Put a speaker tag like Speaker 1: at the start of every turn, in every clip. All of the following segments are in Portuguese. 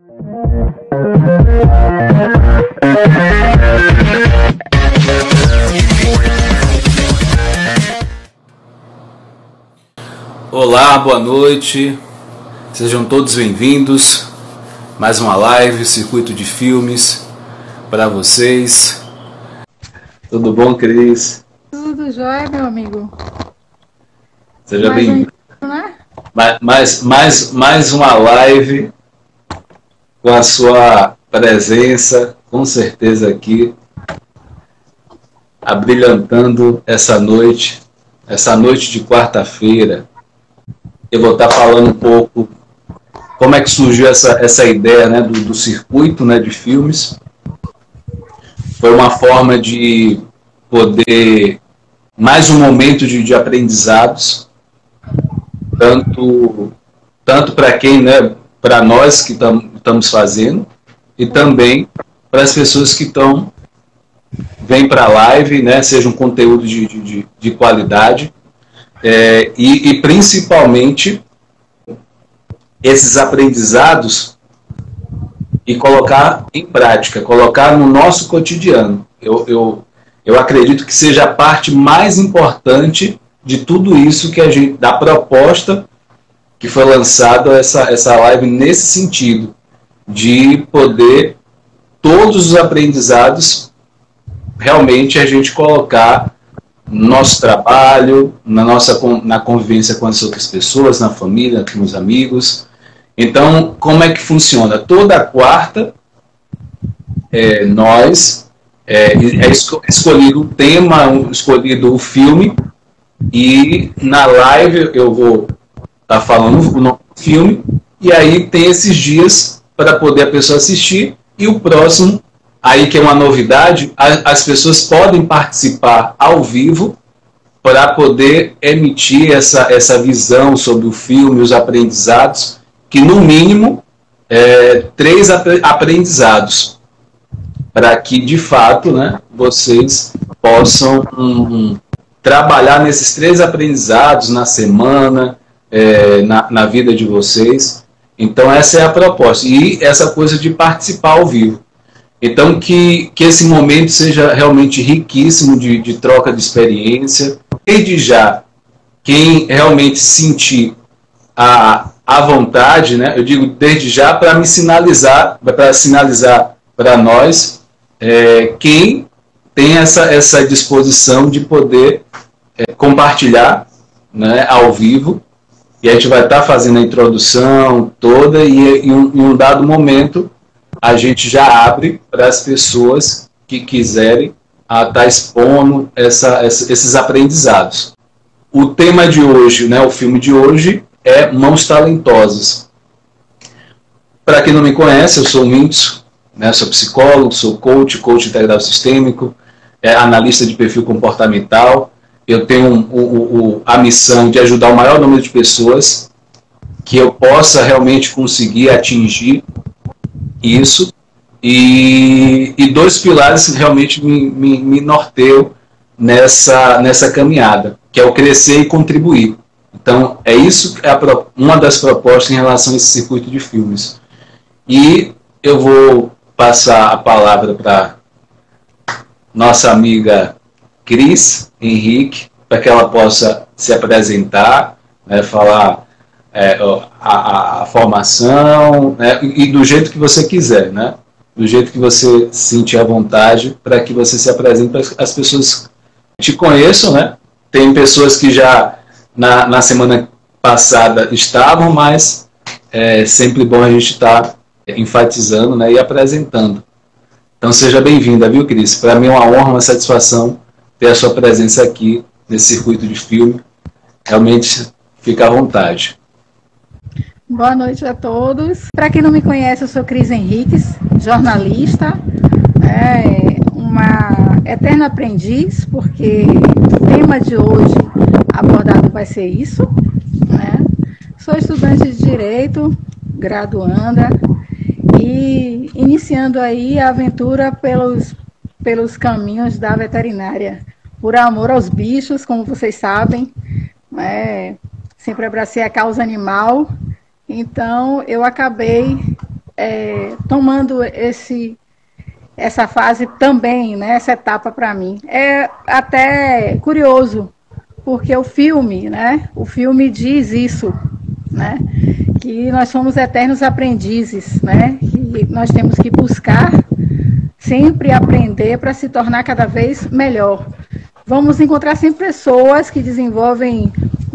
Speaker 1: Olá, boa noite, sejam todos bem-vindos. Mais uma live, Circuito de Filmes, para vocês. Tudo bom, Cris?
Speaker 2: Tudo jóia, meu amigo.
Speaker 1: Seja bem-vindo. Mais uma live com a sua presença, com certeza aqui, abrilhantando essa noite de quarta-feira. Eu vou estar falando um pouco como é que surgiu essa ideia, né, do circuito, né, de filmes. Foi uma forma de poder, mais um momento de aprendizados, tanto para quem, né, para nós que estamos fazendo, e também para as pessoas que vêm para a live, né, seja um conteúdo de qualidade, e principalmente esses aprendizados e colocar em prática, colocar no nosso cotidiano. Eu acredito que seja a parte mais importante de tudo isso que a gente, da proposta que foi lançada essa live nesse sentido, de poder todos os aprendizados realmente a gente colocar no nosso trabalho, na convivência com as outras pessoas, na família, com os amigos. Então, como é que funciona? Toda quarta, escolhido o tema, escolhido o filme, e na live eu vou estar falando o nome do filme, e aí tem esses dias para poder a pessoa assistir, e o próximo, aí que é uma novidade, as pessoas podem participar ao vivo para poder emitir essa visão sobre o filme, os aprendizados, que no mínimo 3 aprendizados, para que de fato, né, vocês possam trabalhar nesses 3 aprendizados na semana, na vida de vocês. Então essa é a proposta, e essa coisa de participar ao vivo. Então que esse momento seja realmente riquíssimo de troca de experiência. Desde já, quem realmente sentir a vontade, né, eu digo desde já para sinalizar para nós, quem tem essa disposição de poder compartilhar, né, ao vivo, e a gente vai estar fazendo a introdução toda, e em um dado momento a gente já abre para as pessoas que quiserem estar expondo esses aprendizados. O tema de hoje, né, o filme de hoje, é Mãos Talentosas. Para quem não me conhece, eu sou o Mintz, né, sou psicólogo, sou coach integral sistêmico, analista de perfil comportamental. Eu tenho a missão de ajudar o maior número de pessoas que eu possa realmente conseguir atingir isso. E 2 pilares realmente me norteiam nessa caminhada, que é o crescer e contribuir. Então, é isso, uma das propostas em relação a esse circuito de filmes. E eu vou passar a palavra para nossa amiga Cris Henrique, para que ela possa se apresentar, né, falar a formação, né, e do jeito que você quiser, né, do jeito que você sentir à vontade, para que você se apresente para as pessoas que te conheçam, né? Tem pessoas que já na semana passada estavam, mas é sempre bom a gente estar enfatizando, né, e apresentando. Então seja bem-vinda, viu, Cris? Para mim é uma honra, uma satisfação ter a sua presença aqui nesse circuito de filme. Realmente fica à vontade.
Speaker 2: Boa noite a todos. Para quem não me conhece, eu sou Cris Henriques, jornalista, uma eterna aprendiz, porque o tema de hoje abordado vai ser isso, né? Sou estudante de Direito, graduanda, e iniciando aí a aventura pelos caminhos da veterinária, por amor aos bichos, como vocês sabem, sempre abracei a causa animal. Então, eu acabei tomando essa fase também, né, essa etapa para mim. É até curioso, porque o filme, né, o filme diz isso, né, que nós somos eternos aprendizes, né, que nós temos que buscar sempre aprender para se tornar cada vez melhor. Vamos encontrar sempre pessoas que desenvolvem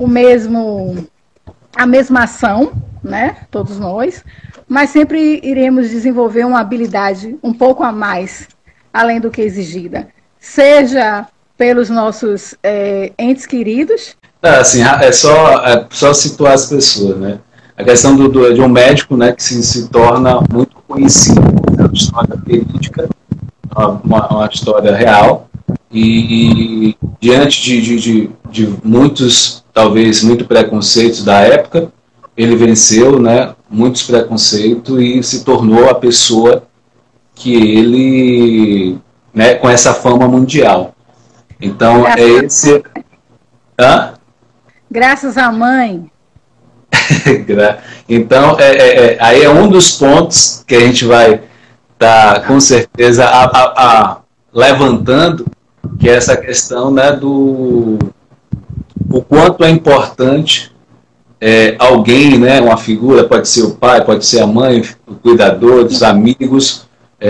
Speaker 2: a mesma ação, né, todos nós, mas sempre iremos desenvolver uma habilidade um pouco a mais, além do que exigida. Seja pelos nossos entes queridos.
Speaker 1: Assim, é só situar as pessoas, né? A questão de um médico, né, que se torna muito conhecido, é uma história verídica, uma história real, e diante de muitos, talvez, muito preconceitos da época, ele venceu, né, muitos preconceitos e se tornou a pessoa que ele, né, com essa fama mundial. Então,
Speaker 2: Graças à mãe.
Speaker 1: Então, aí é um dos pontos que a gente vai estar, com certeza, levantando, que é essa questão, né, o quanto é importante alguém, né, uma figura, pode ser o pai, pode ser a mãe, o cuidador, os amigos,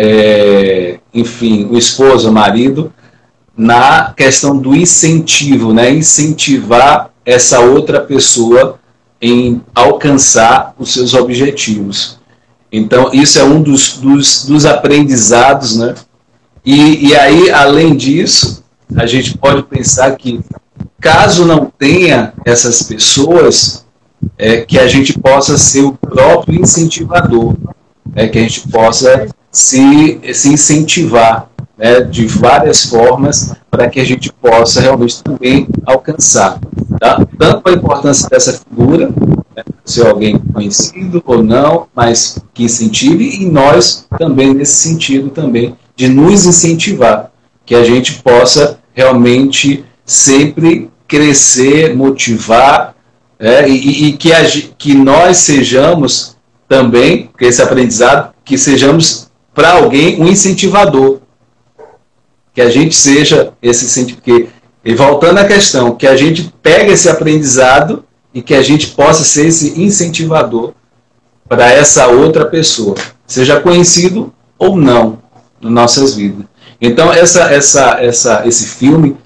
Speaker 1: enfim, o esposo, o marido, na questão do incentivo, né, incentivar essa outra pessoa em alcançar os seus objetivos. Então, isso é um dos aprendizados, né? E aí, além disso, a gente pode pensar que, caso não tenha essas pessoas, que a gente possa ser o próprio incentivador, que a gente possa se incentivar, né, de várias formas, para que a gente possa realmente também alcançar. Tá? Tanto a importância dessa figura, né, ser alguém conhecido ou não, mas que incentive, e nós também nesse sentido também, de nos incentivar, que a gente possa realmente sempre crescer, motivar, e que nós sejamos também, que esse aprendizado, que sejamos para alguém um incentivador, que a gente seja esse incentivo, e voltando à questão, que a gente pegue esse aprendizado e que a gente possa ser esse incentivador para essa outra pessoa, seja conhecido ou não, nas nossas vidas. Então, esse filme,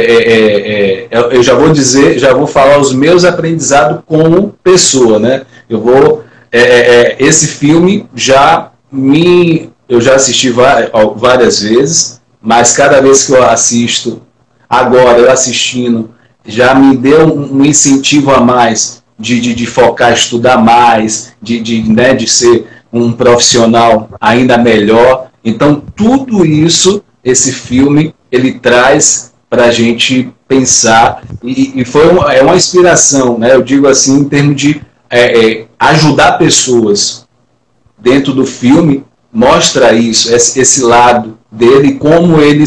Speaker 1: eu já vou dizer, já vou falar os meus aprendizados como pessoa, né? Esse filme eu já assisti várias vezes, mas cada vez que eu assisto, agora eu assistindo, já me deu um incentivo a mais de focar, estudar mais, né, de ser um profissional ainda melhor. Então, tudo isso, esse filme, ele traz para a gente pensar, e foi uma inspiração, né, eu digo assim, em termos de ajudar pessoas. Dentro do filme, mostra isso, esse lado dele, como ele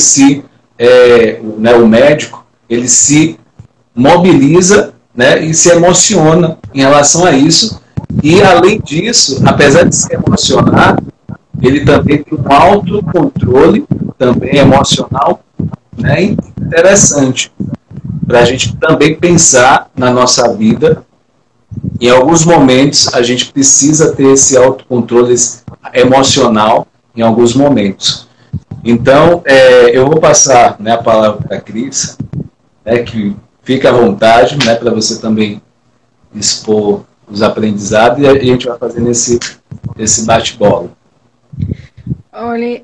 Speaker 1: né, o médico, ele se mobiliza, né, e se emociona em relação a isso. E, além disso, apesar de se emocionar, ele também tem um autocontrole, também emocional, né, interessante, para a gente também pensar na nossa vida. Em alguns momentos, a gente precisa ter esse autocontrole emocional, em alguns momentos. Então, eu vou passar, né, a palavra para a Cris, né, que fica à vontade, né, para você também expor os aprendizados, e a gente vai fazendo esse bate-bola.
Speaker 2: Olha,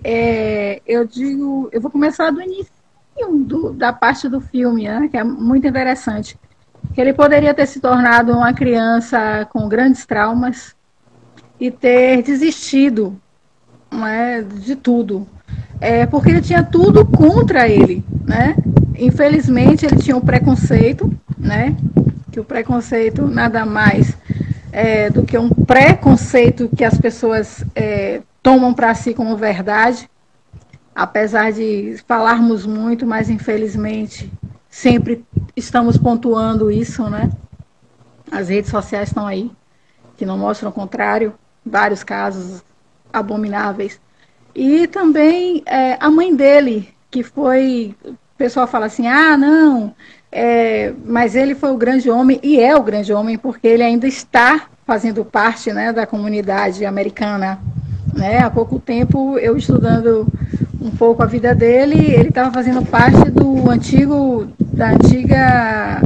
Speaker 2: eu vou começar do início da parte do filme, né, que é muito interessante. Que ele poderia ter se tornado uma criança com grandes traumas e ter desistido, né, de tudo. Porque ele tinha tudo contra ele, né? Infelizmente, ele tinha um preconceito, né? Que o preconceito nada mais do que um preconceito que as pessoas tomam para si como verdade, apesar de falarmos muito, mas infelizmente sempre estamos pontuando isso, né? As redes sociais estão aí, que não mostram o contrário, vários casos abomináveis. E também a mãe dele, que foi... O pessoal fala assim, ah, não, mas ele foi o grande homem, e é o grande homem, porque ele ainda está fazendo parte, né, da comunidade americana. Né? Há pouco tempo, eu estudando um pouco a vida dele, ele estava fazendo parte da antiga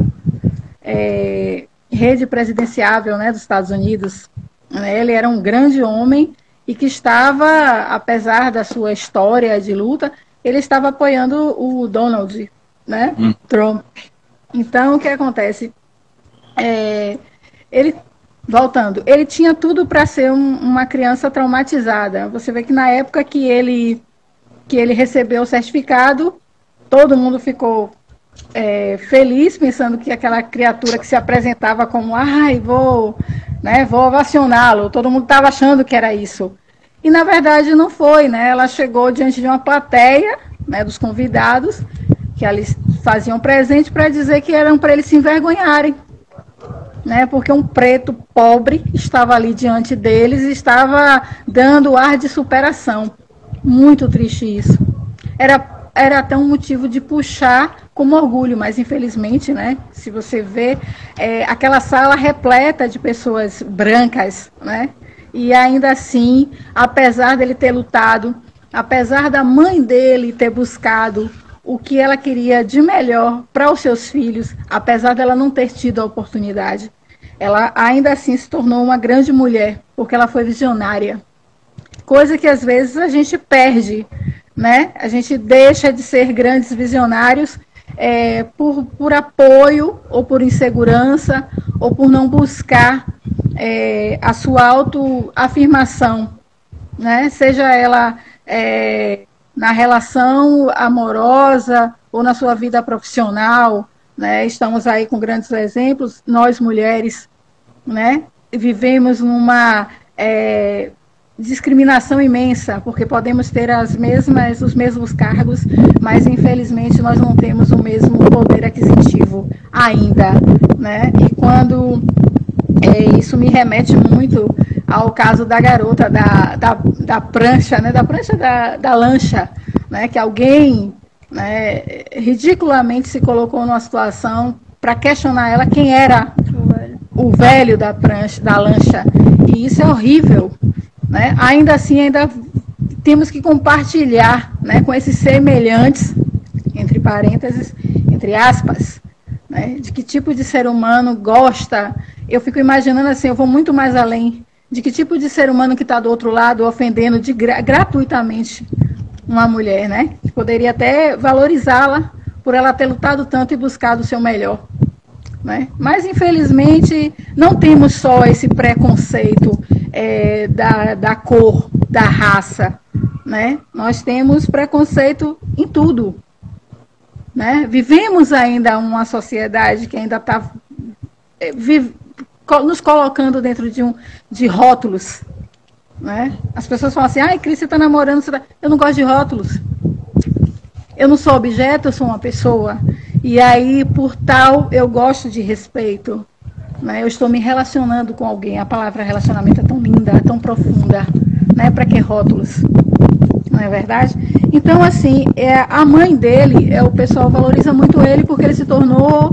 Speaker 2: rede presidenciável, né, dos Estados Unidos. Ele era um grande homem e que estava, apesar da sua história de luta, ele estava apoiando o Donald, né, Trump. Então, o que acontece? Voltando, ele tinha tudo para ser uma criança traumatizada. Você vê que na época que ele recebeu o certificado, todo mundo ficou feliz, pensando que aquela criatura que se apresentava como, ai, vou ovacioná-lo. Todo mundo estava achando que era isso. E, na verdade, não foi, né? Ela chegou diante de uma plateia, né, dos convidados, que eles faziam presente para dizer que eram para eles se envergonharem. Né, porque um preto pobre estava ali diante deles e estava dando ar de superação. Muito triste isso. Era até um motivo de puxar como orgulho, mas infelizmente, né, se você vê, aquela sala repleta de pessoas brancas, né, e ainda assim, apesar dele ter lutado, apesar da mãe dele ter buscado o que ela queria de melhor para os seus filhos, apesar dela não ter tido a oportunidade, ela ainda assim se tornou uma grande mulher, porque ela foi visionária. Coisa que às vezes a gente perde, né? A gente deixa de ser grandes visionários por apoio, ou por insegurança, ou por não buscar a sua autoafirmação, né? Seja ela na relação amorosa ou na sua vida profissional, né? Estamos aí com grandes exemplos, nós mulheres, né? Vivemos numa discriminação imensa, porque podemos ter os mesmos cargos, mas infelizmente nós não temos o mesmo poder aquisitivo ainda, né? E quando isso me remete muito ao caso da garota da prancha, né? Da lancha, né? Que alguém, né, ridiculamente se colocou numa situação para questionar ela quem era o velho da lancha. E isso é horrível. Né? Ainda assim, ainda temos que compartilhar, né, com esses semelhantes, entre parênteses, entre aspas, né, de que tipo de ser humano gosta. Eu fico imaginando assim, eu vou muito mais além, de que tipo de ser humano que está do outro lado ofendendo gratuitamente uma mulher, né? Poderia até valorizá-la por ela ter lutado tanto e buscado o seu melhor. Né? Mas, infelizmente, não temos só esse preconceito da cor, da raça. Né? Nós temos preconceito em tudo. Né? Vivemos ainda uma sociedade que ainda está nos colocando dentro de rótulos. Né? As pessoas falam assim, ai, Cris, você está namorando, eu não gosto de rótulos. Eu não sou objeto, eu sou uma pessoa. E aí, por tal, eu gosto de respeito. Né? Eu estou me relacionando com alguém. A palavra relacionamento é tão linda, é tão profunda. Né? Para que rótulos? Não é verdade? Então, assim, a mãe dele, o pessoal valoriza muito ele porque ele se tornou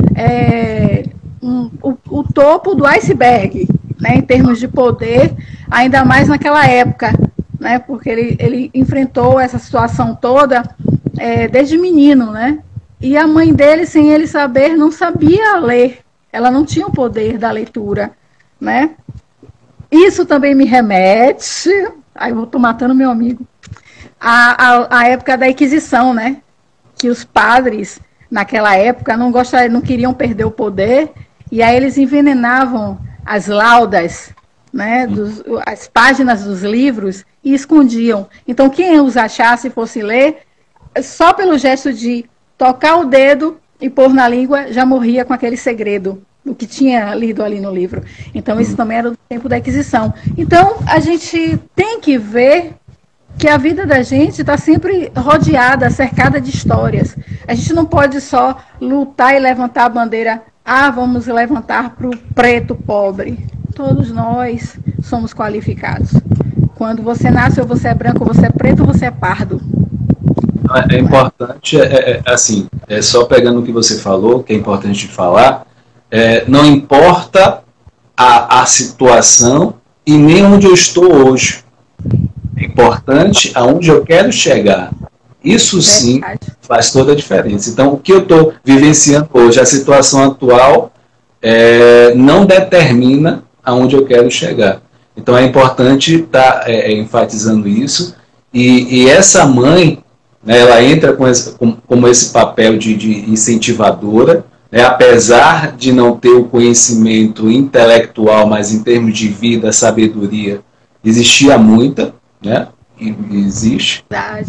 Speaker 2: o topo do iceberg, né? Em termos de poder, ainda mais naquela época. Né? Porque ele enfrentou essa situação toda desde menino, né? E a mãe dele, sem ele saber, não sabia ler. Ela não tinha o poder da leitura, né? Isso também me remete... Ai, eu estou matando meu amigo. A época da Inquisição, né? Que os padres, naquela época, não queriam perder o poder, e aí eles envenenavam as laudas, né? As páginas dos livros, e escondiam. Então, quem os achasse e fosse ler, só pelo gesto de tocar o dedo e pôr na língua, já morria com aquele segredo, o que tinha lido ali no livro. Então, isso também era do tempo da Inquisição. Então, a gente tem que ver que a vida da gente está sempre rodeada, cercada de histórias. A gente não pode só lutar e levantar a bandeira, vamos levantar para o preto pobre. Todos nós somos qualificados. quando você nasce, ou você é branco, ou você é preto, ou você é pardo.
Speaker 1: É importante, assim, só pegando o que você falou, que é importante de falar, não importa a situação e nem onde eu estou hoje. É importante aonde eu quero chegar. Isso sim faz toda a diferença. Então, o que eu estou vivenciando hoje, a situação atual, não determina aonde eu quero chegar. Então, é importante estar enfatizando isso. E essa mãe, né, ela entra como esse papel de incentivadora, né, apesar de não ter o conhecimento intelectual, mas em termos de vida, sabedoria, existia muita, né, e existe.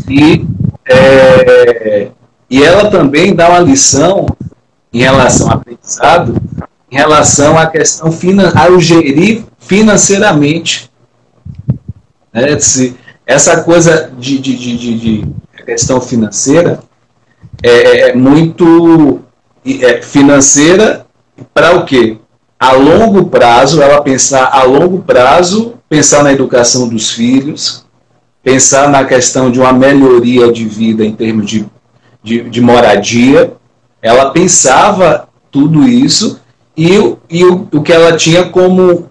Speaker 1: E ela também dá uma lição em relação ao aprendizado, em relação à questão ao gerir financeiramente. Né, essa coisa de questão financeira é muito financeira para o quê? A longo prazo, ela pensar a longo prazo, pensar na educação dos filhos, pensar na questão de uma melhoria de vida em termos de moradia. Ela pensava tudo isso e o que ela tinha como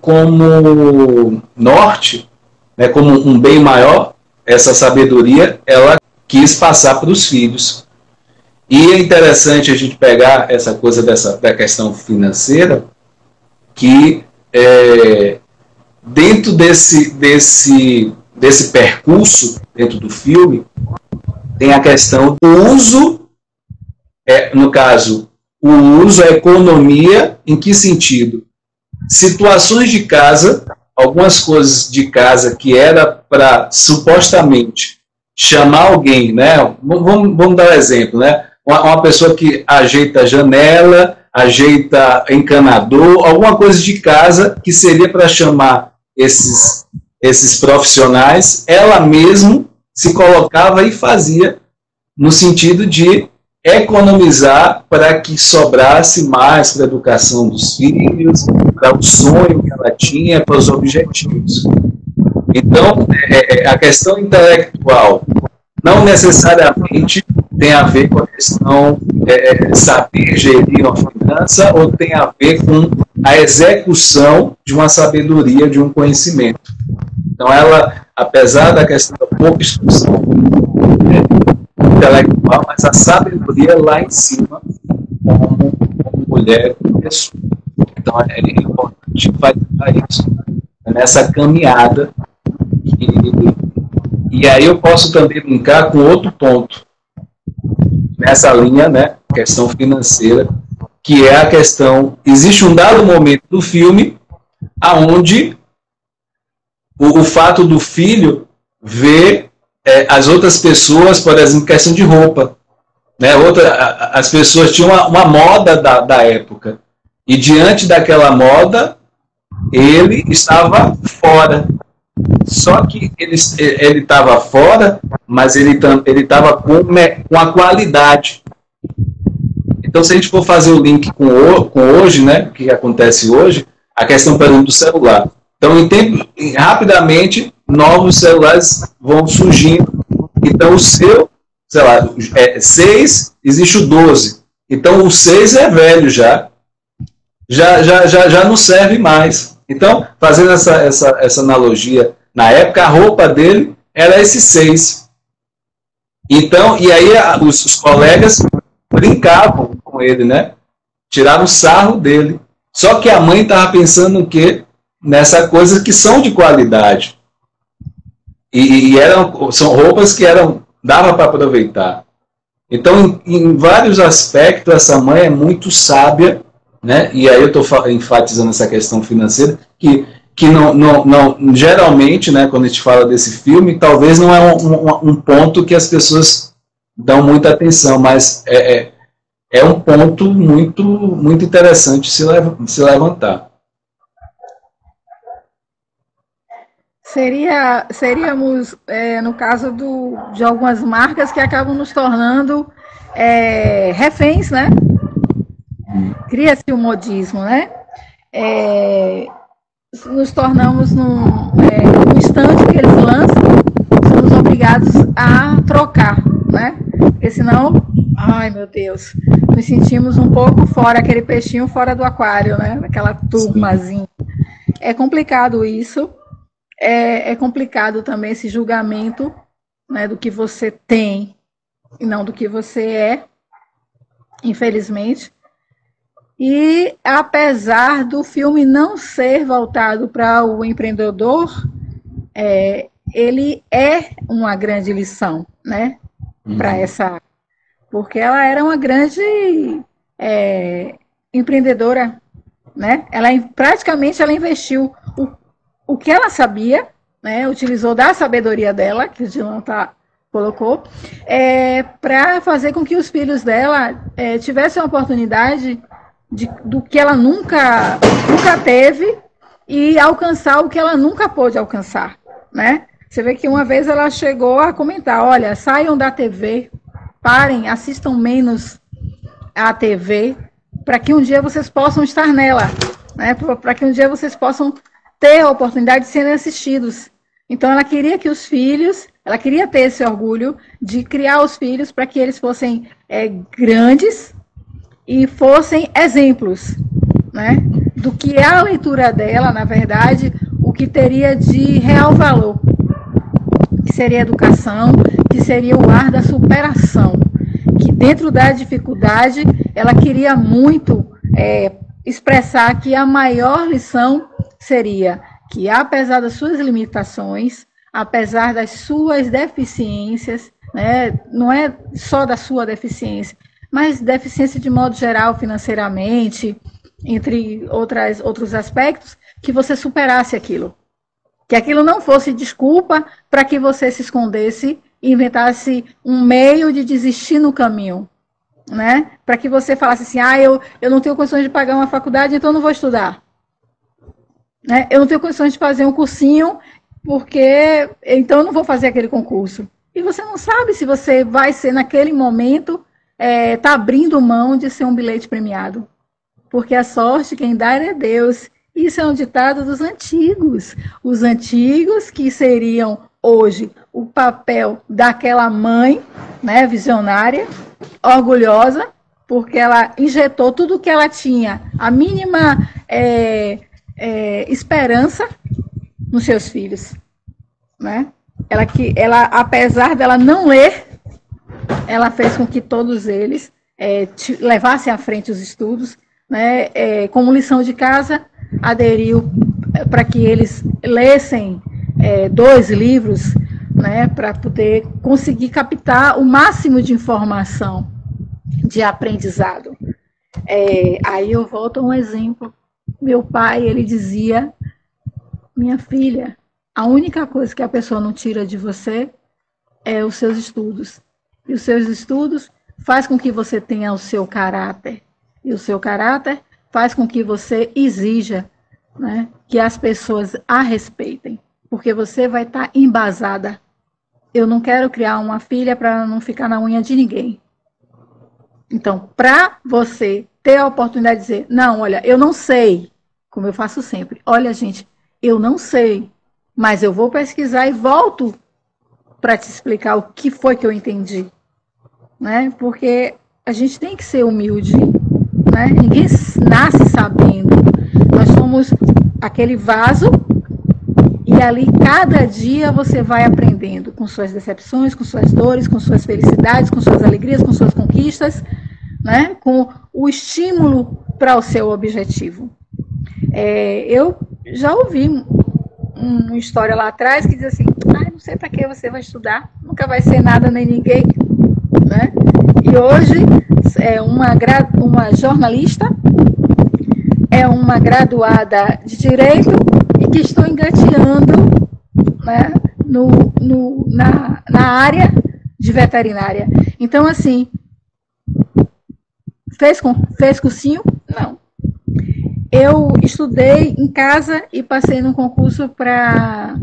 Speaker 1: norte, né, como um bem maior, essa sabedoria, ela quis passar para os filhos. E é interessante a gente pegar essa coisa da questão financeira, que dentro desse percurso, dentro do filme, tem a questão do uso, no caso, o uso, a economia, em que sentido? Situações de casa, algumas coisas de casa que era para, supostamente, chamar alguém, né? Vamos dar um exemplo, né? Uma pessoa que ajeita a janela, ajeita encanador, alguma coisa de casa que seria para chamar esses profissionais, ela mesma se colocava e fazia no sentido de economizar para que sobrasse mais para a educação dos filhos, para o sonho que ela tinha, para os objetivos. Então, a questão intelectual não necessariamente tem a ver com a questão saber gerir uma finança, ou tem a ver com a execução de uma sabedoria, de um conhecimento. Então, ela, apesar da questão da pouca instrução intelectual, mas a sabedoria lá em cima, como mulher e pessoa. Então, é importante fazer isso nessa caminhada. E aí eu posso também brincar com outro ponto nessa linha, né, questão financeira, que é a questão, existe um dado momento do filme aonde o fato do filho ver as outras pessoas, por exemplo, questão de roupa, né, as pessoas tinham uma moda da época, e diante daquela moda ele estava fora. Só que ele estava fora, mas ele estava com a qualidade. Então, se a gente for fazer o link com hoje, né, o que acontece hoje, a questão, por exemplo, do celular. Então, rapidamente, novos celulares vão surgindo. Então, o seu, sei lá, 6, existe o 12. Então, o 6 é velho já não serve mais. Então, fazendo essa analogia, na época a roupa dele era esse 6. Então, e aí os colegas brincavam com ele, né? Tiraram sarro dele. Só que a mãe estava pensando o quê? Nessa coisa que são de qualidade. E são roupas que dava para aproveitar. Então, em vários aspectos, essa mãe é muito sábia, né? E aí eu estou enfatizando essa questão financeira, que não geralmente, né, quando a gente fala desse filme, talvez não é um ponto que as pessoas dão muita atenção, mas é um ponto muito, muito interessante se levantar.
Speaker 2: Seríamos, no caso de algumas marcas que acabam nos tornando reféns, né? Cria-se o modismo, né? nos tornamos no instante que eles lançam, somos obrigados a trocar, né? Porque senão, ai meu Deus, nos sentimos um pouco fora, aquele peixinho fora do aquário, né? Aquela turmazinha. É complicado isso, é complicado também esse julgamento, né, do que você tem e não do que você é, infelizmente. E apesar do filme não ser voltado para o empreendedor, ele é uma grande lição, né? Para essa, porque ela era uma grande empreendedora, né? Praticamente ela investiu o que ela sabia, né? Utilizou da sabedoria dela, que o Dylan colocou, para fazer com que os filhos dela tivessem a oportunidade do que ela nunca teve e alcançar o que ela nunca pôde alcançar, né? Você vê que uma vez ela chegou a comentar, olha, saiam da TV, parem, assistam menos a TV, para que um dia vocês possam estar nela, né? Para que um dia vocês possam ter a oportunidade de serem assistidos. Então ela queria que os filhos, ela queria ter esse orgulho de criar os filhos para que eles fossem grandes e fossem exemplos, né, do que é a leitura dela, na verdade, o que teria de real valor, que seria a educação, que seria o ar da superação, que dentro da dificuldade ela queria muito expressar que a maior lição seria que, apesar das suas limitações, apesar das suas deficiências, né, não é só da sua deficiência, mas deficiência de modo geral, financeiramente, entre outros aspectos, que você superasse aquilo. Que aquilo não fosse desculpa para que você se escondesse e inventasse um meio de desistir no caminho, né? Para que você falasse assim, eu não tenho condições de pagar uma faculdade, então não vou estudar. Né? Eu não tenho condições de fazer um cursinho, porque então eu não vou fazer aquele concurso. E você não sabe se você vai ser, naquele momento, tá abrindo mão de ser um bilhete premiado. Porque a sorte quem dá é Deus. Isso é um ditado dos antigos. Os antigos que seriam hoje o papel daquela mãe, né, visionária, orgulhosa, porque ela injetou tudo o que ela tinha, a mínima esperança nos seus filhos. Né? Ela, apesar dela não ler, ela fez com que todos eles levassem à frente os estudos, né? Como lição de casa, aderiu para que eles lessem 2 livros, né? Para poder conseguir captar o máximo de informação, de aprendizado. Aí eu volto a um exemplo. Meu pai, ele dizia, minha filha, a única coisa que a pessoa não tira de você é os seus estudos. E os seus estudos faz com que você tenha o seu caráter. E o seu caráter faz com que você exija, né, que as pessoas a respeitem. Porque você vai estar embasada. Eu não quero criar uma filha para não ficar na unha de ninguém. Então, para você ter a oportunidade de dizer, não, olha, eu não sei, como eu faço sempre. Olha, gente, eu não sei, mas eu vou pesquisar e volto para te explicar o que foi que eu entendi. Né? Porque a gente tem que ser humilde. Né? Ninguém nasce sabendo. Nós somos aquele vaso e ali cada dia você vai aprendendo com suas decepções, com suas dores, com suas felicidades, com suas alegrias, com suas conquistas, né? Com o estímulo para o seu objetivo. Eu já ouvi uma história lá atrás que diz assim, não sei para que você vai estudar, nunca vai ser nada nem ninguém. Né? E hoje é uma jornalista, é uma graduada de Direito e que estou engateando, né, na área de veterinária. Então, assim, fez cursinho? Não. Eu estudei em casa e passei num concurso para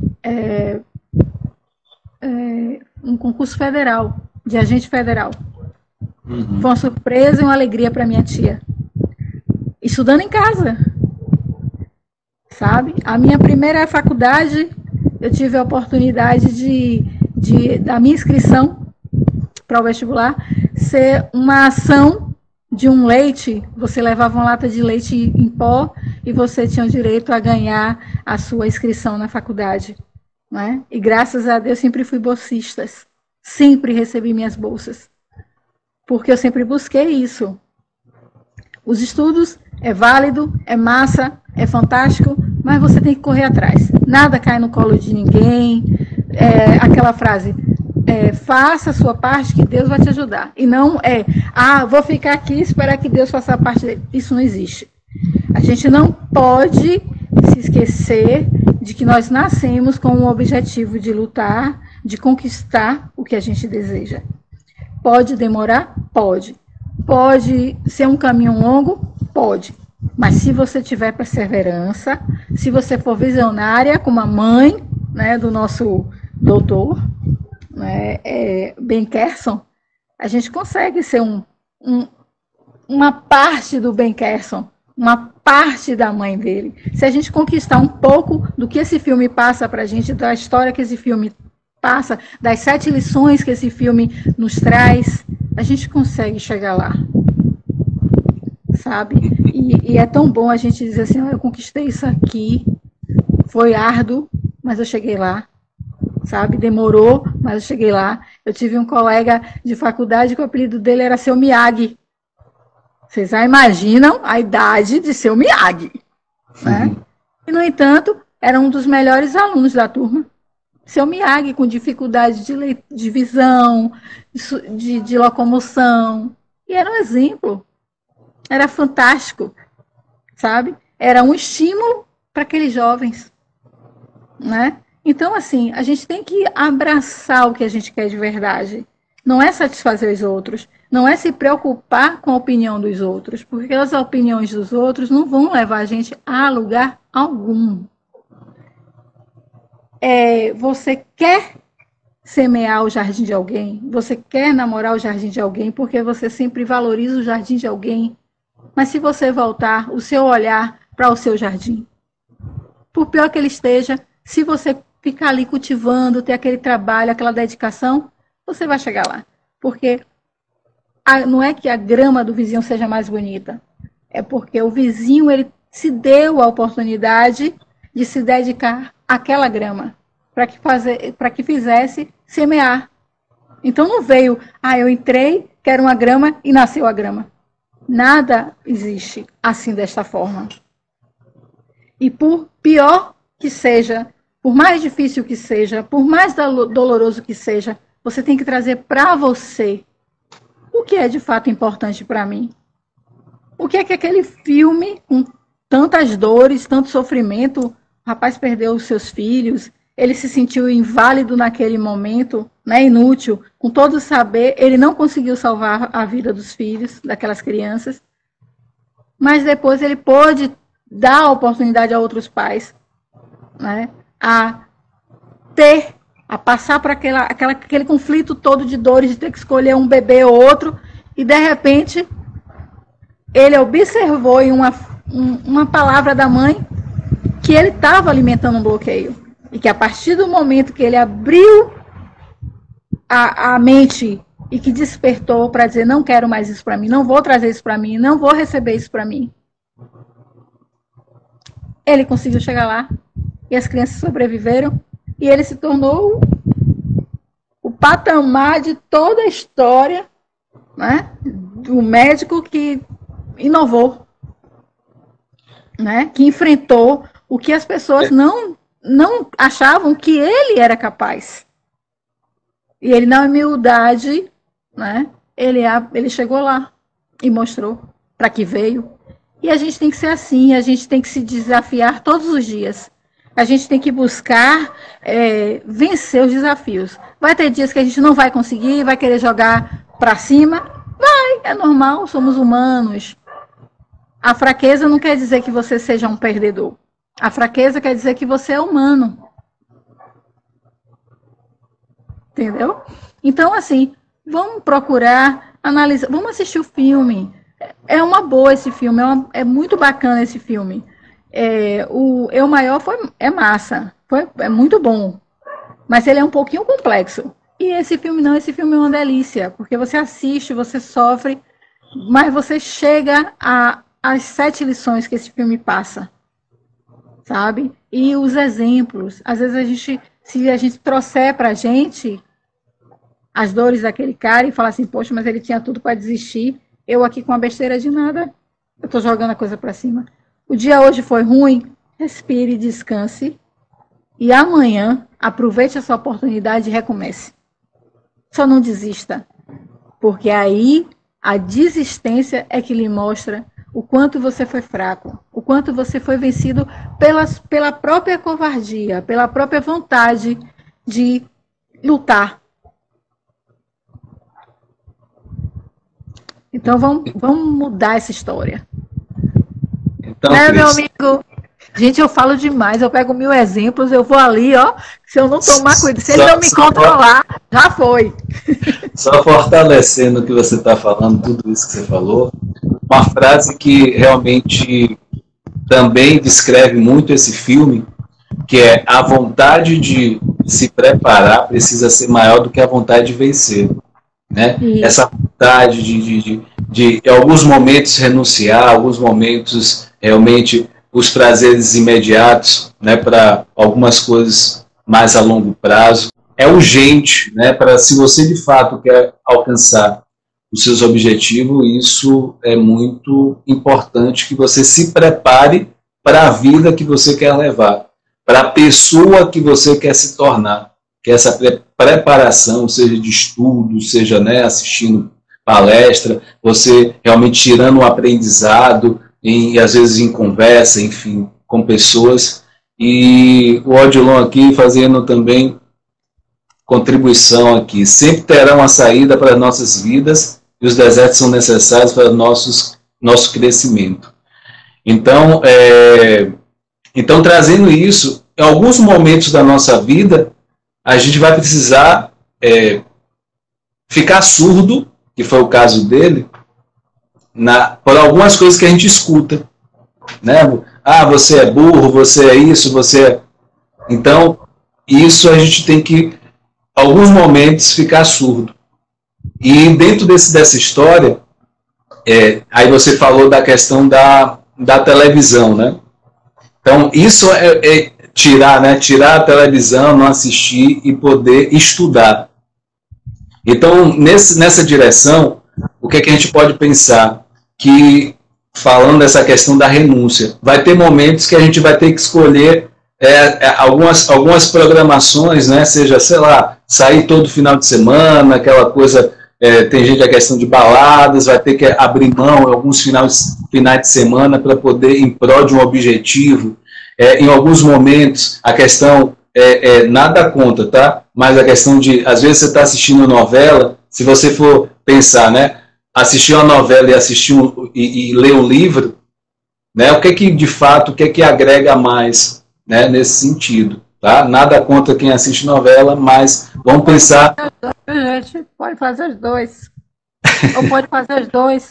Speaker 2: um concurso federal, de agente federal. Uhum. Foi uma surpresa e uma alegria para minha tia. Estudando em casa. sabe? A minha primeira faculdade, eu tive a oportunidade da minha inscrição para o vestibular ser uma ação de um leite. Você levava uma lata de leite em pó e você tinha o direito a ganhar a sua inscrição na faculdade, né? E graças a Deus sempre fui bolsista, sempre recebi minhas bolsas, porque eu sempre busquei isso. Os estudos é válido, é massa, é fantástico, mas você tem que correr atrás. Nada cai no colo de ninguém. Aquela frase, faça a sua parte que Deus vai te ajudar. E não vou ficar aqui e esperar que Deus faça a parte dele. Isso não existe. A gente não pode se esquecer de que nós nascemos com o objetivo de lutar, de conquistar o que a gente deseja. Pode demorar? Pode. Pode ser um caminho longo? Pode. Mas se você tiver perseverança, se você for visionária, como a mãe, né, do nosso doutor, né, Ben Carson, a gente consegue ser uma parte do Ben Carson, uma parte da mãe dele. Se a gente conquistar um pouco do que esse filme passa para a gente, da história que esse filme passa, das 7 lições que esse filme nos traz, a gente consegue chegar lá, sabe? E é tão bom a gente dizer assim, eu conquistei isso aqui, foi árduo, mas eu cheguei lá, sabe? Demorou, mas eu cheguei lá. Eu tive um colega de faculdade que o apelido dele era Seu Miyagi. Vocês já imaginam a idade de Seu Miyagi, né? E, no entanto, era um dos melhores alunos da turma. Seu Miyagi, com dificuldade de visão, de locomoção. E era um exemplo. Era fantástico, sabe? Era um estímulo para aqueles jovens, né? Então, assim, a gente tem que abraçar o que a gente quer de verdade. Não é satisfazer os outros, não é se preocupar com a opinião dos outros, porque as opiniões dos outros não vão levar a gente a lugar algum. Você quer semear o jardim de alguém, você quer namorar o jardim de alguém, porque você sempre valoriza o jardim de alguém. Mas se você voltar o seu olhar para o seu jardim, por pior que ele esteja, se você ficar ali cultivando, ter aquele trabalho, aquela dedicação, você vai chegar lá. Porque não é que a grama do vizinho seja mais bonita, é porque o vizinho ele se deu a oportunidade de se dedicar àquela grama, para que fizesse semear. Então não veio, eu entrei, quero uma grama e nasceu a grama. Nada existe assim desta forma. E por pior que seja, por mais difícil que seja, por mais doloroso que seja, você tem que trazer para você o que é de fato importante para mim. O que é que aquele filme, com tantas dores, tanto sofrimento, o rapaz perdeu os seus filhos, ele se sentiu inválido naquele momento, né, inútil, com todo o saber, ele não conseguiu salvar a vida dos filhos, daquelas crianças, mas depois ele pôde dar a oportunidade a outros pais, né, a passar por aquele conflito todo de dores, de ter que escolher um bebê ou outro, e de repente ele observou em uma palavra da mãe que ele estava alimentando um bloqueio. E que a partir do momento que ele abriu a mente e que despertou para dizer, não quero mais isso para mim, não vou trazer isso para mim, não vou receber isso para mim, ele conseguiu chegar lá e as crianças sobreviveram e ele se tornou o patamar de toda a história, né, do médico que inovou, né, que enfrentou o que as pessoas não achavam que ele era capaz. E ele, na humildade, né, ele chegou lá e mostrou para que veio. E a gente tem que ser assim, a gente tem que se desafiar todos os dias. A gente tem que buscar vencer os desafios. Vai ter dias que a gente não vai conseguir, vai querer jogar para cima. Vai, é normal, somos humanos. A fraqueza não quer dizer que você seja um perdedor. A fraqueza quer dizer que você é humano. Entendeu? Então, assim, vamos procurar analisar, vamos assistir o filme. É uma boa esse filme, é muito bacana esse filme. O Eu Maior é massa, é muito bom, mas ele é um pouquinho complexo. E esse filme não, esse filme é uma delícia, porque você assiste, você sofre, mas você chega às 7 lições que esse filme passa, sabe? E os exemplos, às vezes se a gente trouxer pra gente as dores daquele cara e falar assim, poxa, mas ele tinha tudo para desistir, eu aqui com a besteira de nada, eu tô jogando a coisa para cima. O dia hoje foi ruim, respire, descanse, e amanhã aproveite essa oportunidade e recomece. Só não desista, porque aí a desistência é que lhe mostra o quanto você foi fraco, o quanto você foi vencido pela própria covardia, pela própria vontade de lutar. Então vamos mudar essa história.
Speaker 1: Então,
Speaker 2: Meu amigo? Gente, eu falo demais, eu pego 1000 exemplos, eu vou ali, ó. Se eu não tomar cuidado, se ele não me controlar, já foi.
Speaker 1: Só fortalecendo o que você está falando, tudo isso que você falou, uma frase que realmente também descreve muito esse filme, que é: a vontade de se preparar precisa ser maior do que a vontade de vencer. Né? Essa vontade de em alguns momentos renunciar, alguns momentos realmente os prazeres imediatos, né, para algumas coisas mais a longo prazo, é urgente, né, para, se você de fato quer alcançar os seus objetivos, isso é muito importante, que você se prepare para a vida que você quer levar, para a pessoa que você quer se tornar, que essa preparação, seja de estudo, seja, né, assistindo palestra, você realmente tirando um aprendizado, às vezes em conversa, enfim, com pessoas, e o Odilon aqui fazendo também contribuição aqui. Sempre terá uma saída para as nossas vidas, e os desertos são necessários para nosso crescimento. Então, trazendo isso, em alguns momentos da nossa vida, a gente vai precisar ficar surdo, que foi o caso dele, por algumas coisas que a gente escuta. Né? Ah, você é burro, você é isso, você é... Então, isso a gente tem que, em alguns momentos, ficar surdo. E dentro dessa história, aí você falou da questão da televisão, né? Então, isso tirar a televisão, não assistir e poder estudar. Então, nessa direção, o que a gente pode pensar? Que, falando dessa questão da renúncia, vai ter momentos que a gente vai ter que escolher algumas programações, né? Seja, sei lá, sair todo final de semana, aquela coisa, tem gente a questão de baladas, vai ter que abrir mão em alguns finais de semana para poder, em prol de um objetivo. Em alguns momentos, a questão nada contra, tá? Mas a questão de, às vezes você está assistindo novela, se você for pensar, né? Assistir uma novela e ler um livro, né? O que de fato, o que agrega mais, né, nesse sentido, tá? Nada contra quem assiste novela, mas vamos pensar...
Speaker 2: Gente, pode fazer os dois. Ou pode fazer os dois.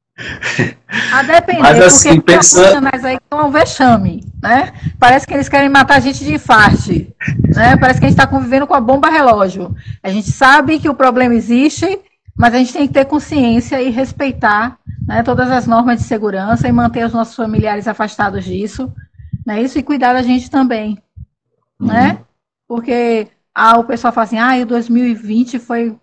Speaker 2: A depender,
Speaker 1: mas, assim,
Speaker 2: porque pensando... canais aí que é um vexame, né? Parece que eles querem matar a gente de infarte, né? Parece que a gente está convivendo com a bomba relógio. A gente sabe que o problema existe, mas a gente tem que ter consciência e respeitar, né, todas as normas de segurança e manter os nossos familiares afastados disso, né? Isso, e cuidar da gente também, né? Porque o pessoal fala assim, o 2020 foi,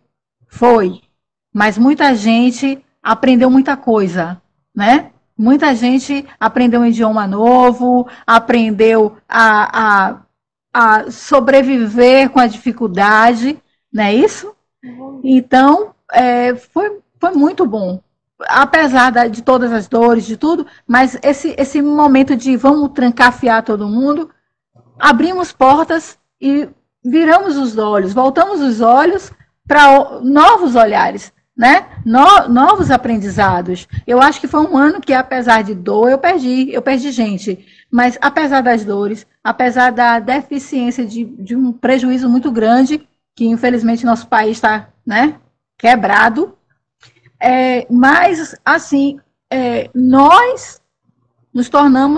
Speaker 2: mas muita gente aprendeu muita coisa, né? Muita gente aprendeu um idioma novo, aprendeu a sobreviver com a dificuldade, não é isso? Então, foi muito bom. Apesar de todas as dores, de tudo, mas esse momento de vamos trancafiar todo mundo, abrimos portas e viramos os olhos, voltamos os olhos para novos olhares, né? Novos aprendizados. Eu acho que foi um ano que, apesar de dor, eu perdi gente, mas apesar das dores, apesar da deficiência de um prejuízo muito grande, que infelizmente nosso país está, né, quebrado, mas assim, nós nos tornamos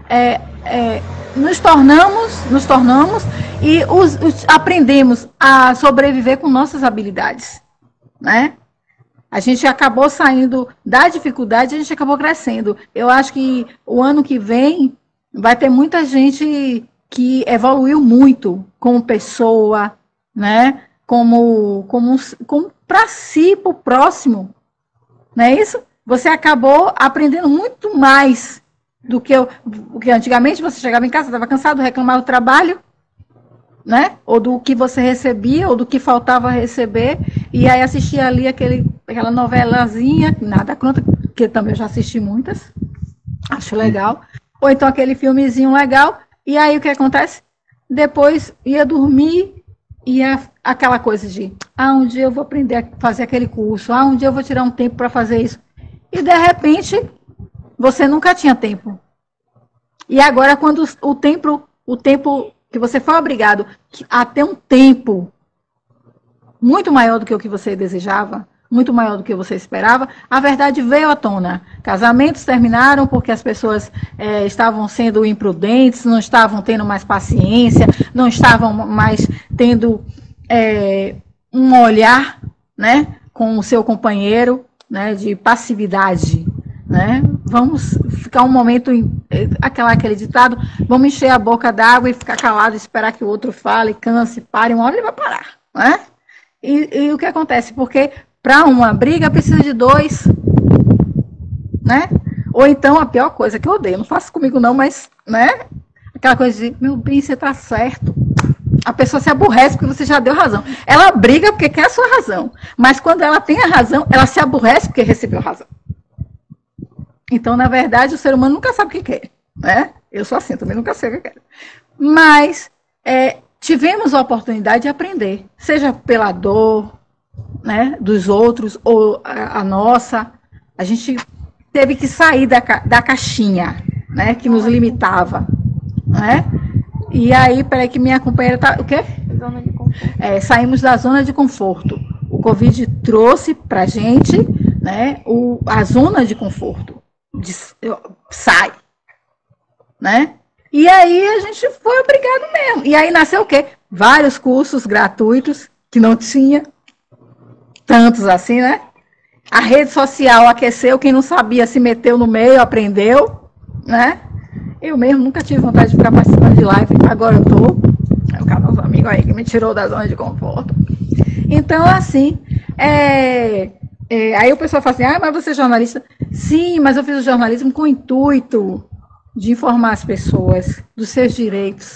Speaker 2: nos tornamos e aprendemos a sobreviver com nossas habilidades, né? A gente acabou saindo da dificuldade, a gente acabou crescendo. Eu acho que o ano que vem vai ter muita gente que evoluiu muito como pessoa, né? Como para si, para o próximo. Não é isso? Você acabou aprendendo muito mais do que antigamente você chegava em casa, estava cansado, reclamava do trabalho, né? Ou do que você recebia, ou do que faltava receber, e aí assistia ali aquela novelazinha, nada contra, que também eu já assisti muitas, acho legal, ou então aquele filmezinho legal, e aí o que acontece? Depois ia dormir, ia aquela coisa de, um dia eu vou aprender a fazer aquele curso, um dia eu vou tirar um tempo para fazer isso, e de repente você nunca tinha tempo. E agora, quando o tempo que você foi obrigado a ter um tempo muito maior do que o que você desejava, muito maior do que você esperava, a verdade veio à tona. Casamentos terminaram porque as pessoas estavam sendo imprudentes, não estavam tendo mais paciência, não estavam mais tendo um olhar, né, com o seu companheiro, né, de passividade. Né? Vamos ficar um momento, aquele ditado, vamos encher a boca d'água e ficar calado, esperar que o outro fale, canse, pare, uma hora ele vai parar. Né? E o que acontece? Porque para uma briga precisa de dois. Né? Ou então a pior coisa que eu odeio, não faço comigo não, mas né? Aquela coisa de, meu bem, você está certo. A pessoa se aborrece porque você já deu razão. Ela briga porque quer a sua razão, mas quando ela tem a razão, ela se aborrece porque recebeu razão. Então, na verdade, o ser humano nunca sabe o que quer, né? Eu sou assim, também nunca sei o que quero. Mas tivemos a oportunidade de aprender, seja pela dor, né, dos outros ou a nossa. A gente teve que sair da caixinha, né, que nos limitava, né? E aí, peraí que minha companheira tá... O quê? Zona de conforto. Saímos da zona de conforto. O Covid trouxe pra gente, né, a zona de conforto. Sai, né? E aí a gente foi obrigado mesmo. E aí nasceu o quê? Vários cursos gratuitos que não tinha tantos assim, né? A rede social aqueceu, quem não sabia se meteu no meio, aprendeu, né? Eu mesmo nunca tive vontade de ficar participando de live, agora eu tô. É o canal dos amigos aí que me tirou da zona de conforto. Então, assim, aí o pessoal fala assim, mas você é jornalista? Sim, mas eu fiz o jornalismo com o intuito de informar as pessoas dos seus direitos,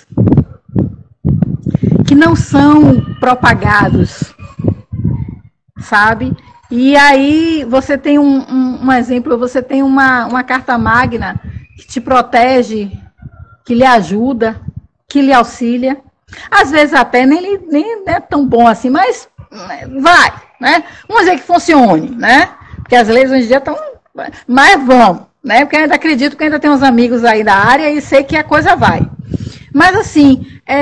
Speaker 2: que não são propagados, sabe? E aí você tem um exemplo, você tem uma carta magna que te protege, que lhe ajuda, que lhe auxilia. Às vezes até nem é tão bom assim, mas vai, né? Vamos dizer que funcione, né? Porque as leis hoje em dia estão... Mas vão, né? Porque eu ainda acredito que ainda tem uns amigos aí da área e sei que a coisa vai. Mas assim,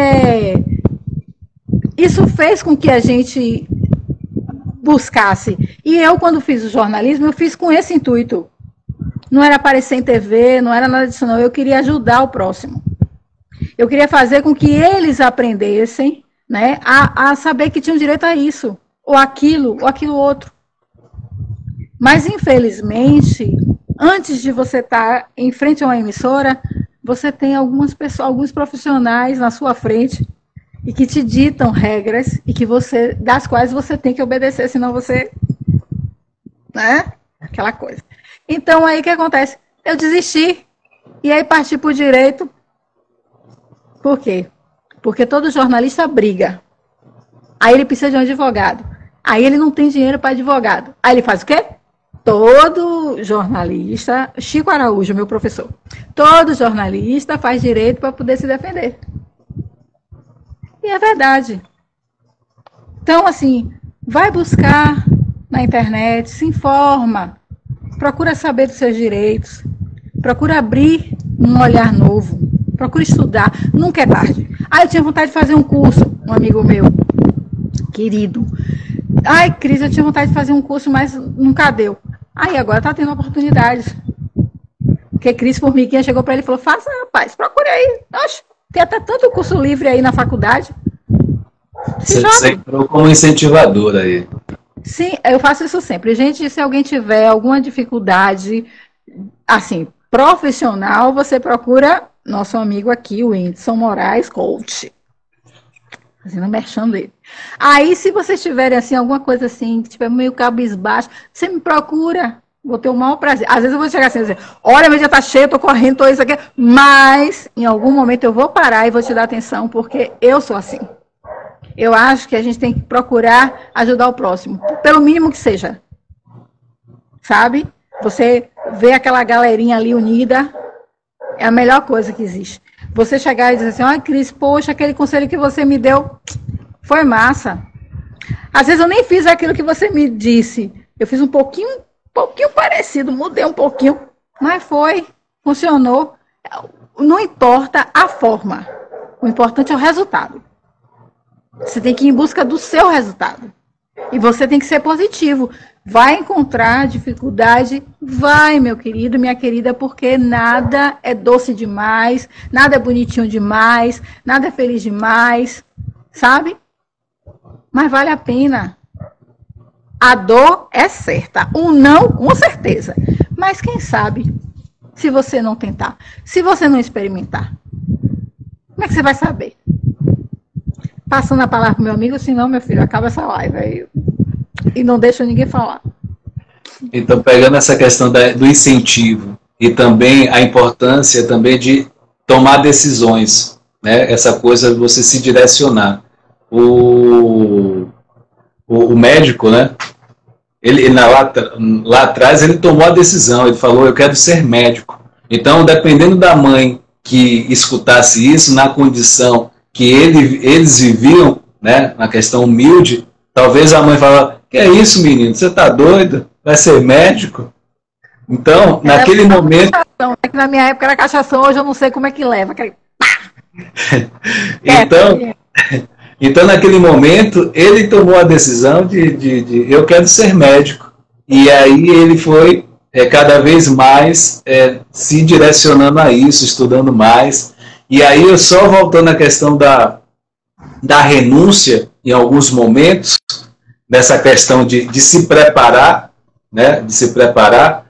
Speaker 2: isso fez com que a gente buscasse. E eu, quando fiz o jornalismo, eu fiz com esse intuito. Não era aparecer em TV, não era nada disso não. Eu queria ajudar o próximo. Eu queria fazer com que eles aprendessem, né, a saber que tinham direito a isso, ou aquilo outro. Mas, infelizmente, antes de você estar em frente a uma emissora, você tem alguns profissionais na sua frente e que te ditam regras e das quais você tem que obedecer, senão você... Né? Aquela coisa. Então, aí o que acontece? Eu desisti e aí parti para o direito. Por quê? Porque todo jornalista briga. Aí ele precisa de um advogado. Aí ele não tem dinheiro para advogado. Aí ele faz o quê? Todo jornalista, Chico Araújo, meu professor, todo jornalista faz direito para poder se defender. E é verdade. Então, assim, vai buscar na internet, se informa, procura saber dos seus direitos, procura abrir um olhar novo, procura estudar, nunca é tarde. Eu tinha vontade de fazer um curso, um amigo meu, querido. Cris, eu tinha vontade de fazer um curso, mas nunca deu. Agora está tendo oportunidades. Porque Cris Formiguinha chegou para ele e falou, faça, rapaz, procure aí. Oxe, tem até tanto curso livre aí na faculdade.
Speaker 1: Você entrou como incentivadora aí.
Speaker 2: Sim, eu faço isso sempre. Gente, se alguém tiver alguma dificuldade, assim, profissional, você procura nosso amigo aqui, o Whindersson Moraes, coach. Fazendo merchan dele. Aí, se vocês tiverem, assim, alguma coisa assim, que tiver meio cabisbaixo, você me procura. Vou ter o maior prazer. Às vezes eu vou chegar assim e dizer, olha, meu dia tá cheio, tô correndo, tô isso aqui. Mas, em algum momento, eu vou parar e vou te dar atenção, porque eu sou assim. Eu acho que a gente tem que procurar ajudar o próximo, pelo mínimo que seja. Sabe? Você vê aquela galerinha ali unida, é a melhor coisa que existe. Você chegar e dizer assim, ah, Cris, poxa, aquele conselho que você me deu foi massa. Às vezes eu nem fiz aquilo que você me disse. Eu fiz um pouquinho parecido, mudei um pouquinho, mas funcionou. Não importa a forma, o importante é o resultado. Você tem que ir em busca do seu resultado. E você tem que ser positivo. Vai encontrar dificuldade? Vai, meu querido, minha querida, porque nada é doce demais, nada é bonitinho demais, nada é feliz demais, sabe? Mas vale a pena. A dor é certa, o não, com certeza. Mas quem sabe, se você não tentar, se você não experimentar, como é que você vai saber? Passando a palavra para o meu amigo, senão, meu filho, acaba essa live aí. E não deixa ninguém falar.
Speaker 1: Então, pegando essa questão do incentivo e também a importância também de tomar decisões, né? Essa coisa de você se direcionar. O médico, né? Ele lá atrás, ele tomou a decisão, ele falou, eu quero ser médico. Então, dependendo da mãe que escutasse isso, na condição que eles viviam, né, na questão humilde, talvez a mãe falasse, que é isso, menino, você tá doido? Vai ser médico? Então, naquele momento...
Speaker 2: Na minha época era cachação, hoje eu não sei como é que leva.
Speaker 1: Então, naquele momento, ele tomou a decisão de eu quero ser médico. E aí ele foi cada vez mais se direcionando a isso, estudando mais. E aí, eu só voltando à questão da renúncia, em alguns momentos, dessa questão de se preparar, né, de se preparar,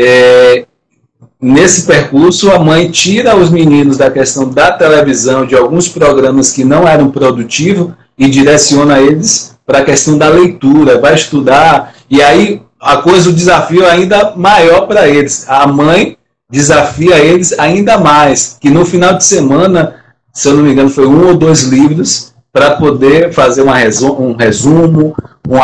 Speaker 1: nesse percurso, a mãe tira os meninos da questão da televisão, de alguns programas que não eram produtivos, e direciona eles para a questão da leitura, vai estudar, e aí o desafio é ainda maior para eles. A mãe desafia eles ainda mais, que no final de semana, se eu não me engano, foi 1 ou 2 livros, para poder fazer um resumo,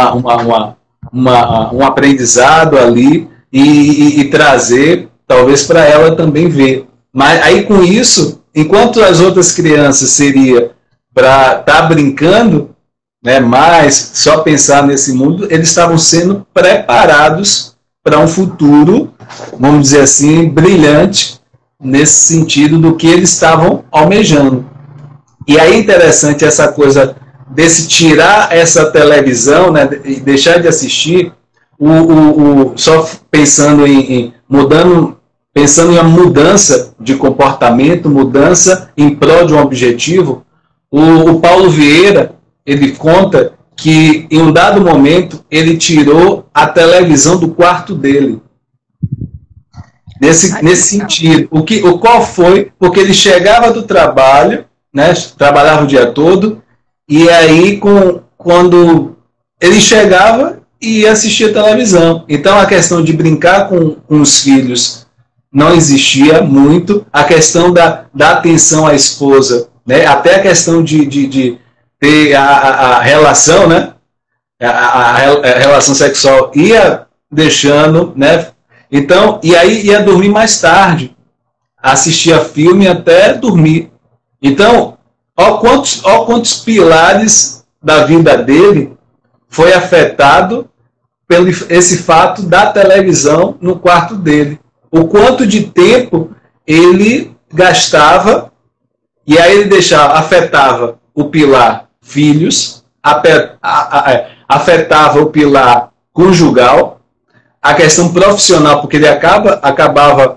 Speaker 1: um aprendizado ali, e trazer, talvez, para ela também ver. Mas aí, com isso, enquanto as outras crianças seria para estar brincando, né, mas só pensar nesse mundo, eles estavam sendo preparados para um futuro, vamos dizer assim, brilhante, nesse sentido do que eles estavam almejando. E aí é interessante essa coisa desse tirar essa televisão, né, e deixar de assistir, só pensando pensando em uma mudança de comportamento, mudança em prol de um objetivo. O Paulo Vieira, ele conta que em um dado momento ele tirou a televisão do quarto dele. Nesse sentido, qual foi? Porque ele chegava do trabalho, né, trabalhava o dia todo, e aí quando ele chegava e ia assistir a televisão. Então a questão de brincar com os filhos não existia muito, a questão da atenção à esposa, né, até a questão de ter a relação, né, a relação sexual ia deixando, né. Então, e aí ia dormir mais tarde, assistia filme até dormir. Então, ó quantos pilares da vida dele foi afetado pelo esse fato da televisão no quarto dele. O quanto de tempo ele gastava, e aí ele afetava o pilar filhos, afetava o pilar conjugal, a questão profissional, porque ele acabava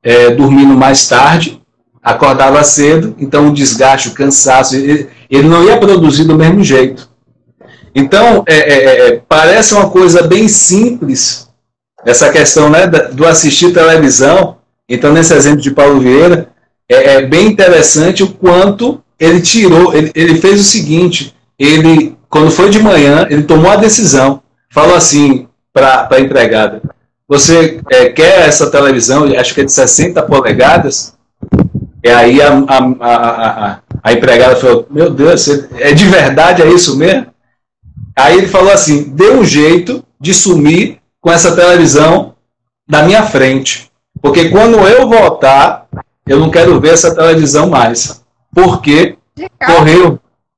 Speaker 1: dormindo mais tarde, acordava cedo, então o desgaste, o cansaço, ele não ia produzir do mesmo jeito. Então, parece uma coisa bem simples, essa questão, né, do assistir televisão. Então, nesse exemplo de Paulo Vieira, é bem interessante o quanto ele tirou, ele fez o seguinte, quando foi de manhã, ele tomou a decisão, falou assim para a empregada, você quer essa televisão, acho que é de 60 polegadas? E aí a empregada falou, meu Deus, é de verdade, é isso mesmo? Aí ele falou assim, dê um jeito de sumir com essa televisão da minha frente, porque quando eu voltar, eu não quero ver essa televisão mais, porque correu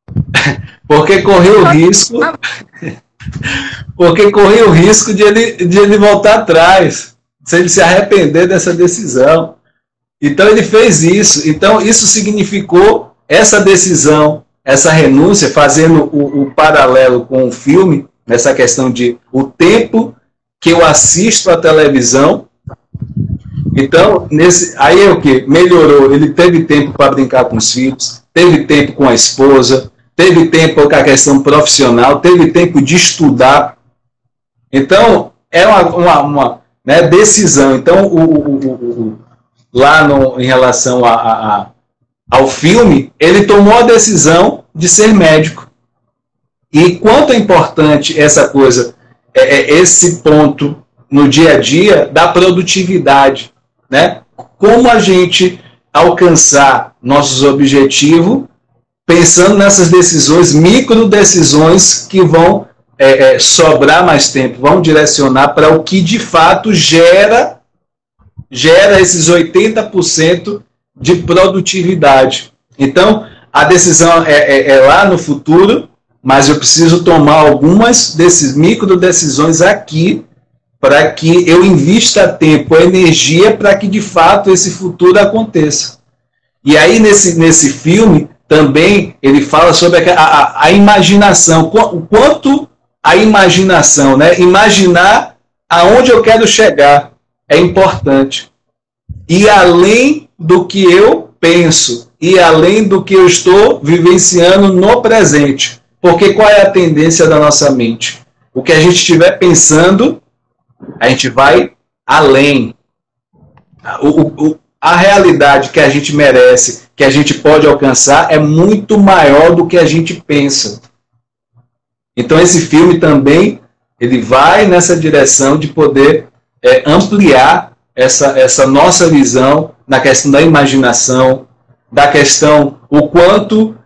Speaker 1: o risco, porque correu o risco de ele voltar atrás, se ele se arrepender dessa decisão. Então ele fez isso. Então isso significou essa decisão, essa renúncia, fazendo o paralelo com o filme, nessa questão de o tempo que eu assisto a televisão. Então, aí é o que? Melhorou. Ele teve tempo para brincar com os filhos, teve tempo com a esposa, teve tempo com a questão profissional, teve tempo de estudar. Então, é uma né, decisão. Então, lá em relação ao filme, ele tomou a decisão de ser médico. E quanto é importante essa coisa, esse ponto no dia a dia da produtividade, né? Como a gente alcançar nossos objetivos pensando nessas decisões, micro decisões que vão sobrar mais tempo, vão direcionar para o que de fato gera esses 80% de produtividade. Então, a decisão é lá no futuro, mas eu preciso tomar algumas desses micro decisões aqui para que eu invista tempo, energia para que de fato esse futuro aconteça. E aí nesse filme também ele fala sobre a imaginação, o quanto a imaginação, né? Imaginar aonde eu quero chegar é importante. E além do que eu penso, e além do que eu estou vivenciando no presente. Porque qual é a tendência da nossa mente? O que a gente estiver pensando, a gente vai além. A realidade que a gente merece, que a gente pode alcançar, é muito maior do que a gente pensa. Então esse filme também, ele vai nessa direção de poder ampliar essa nossa visão na questão da imaginação, da questão o quanto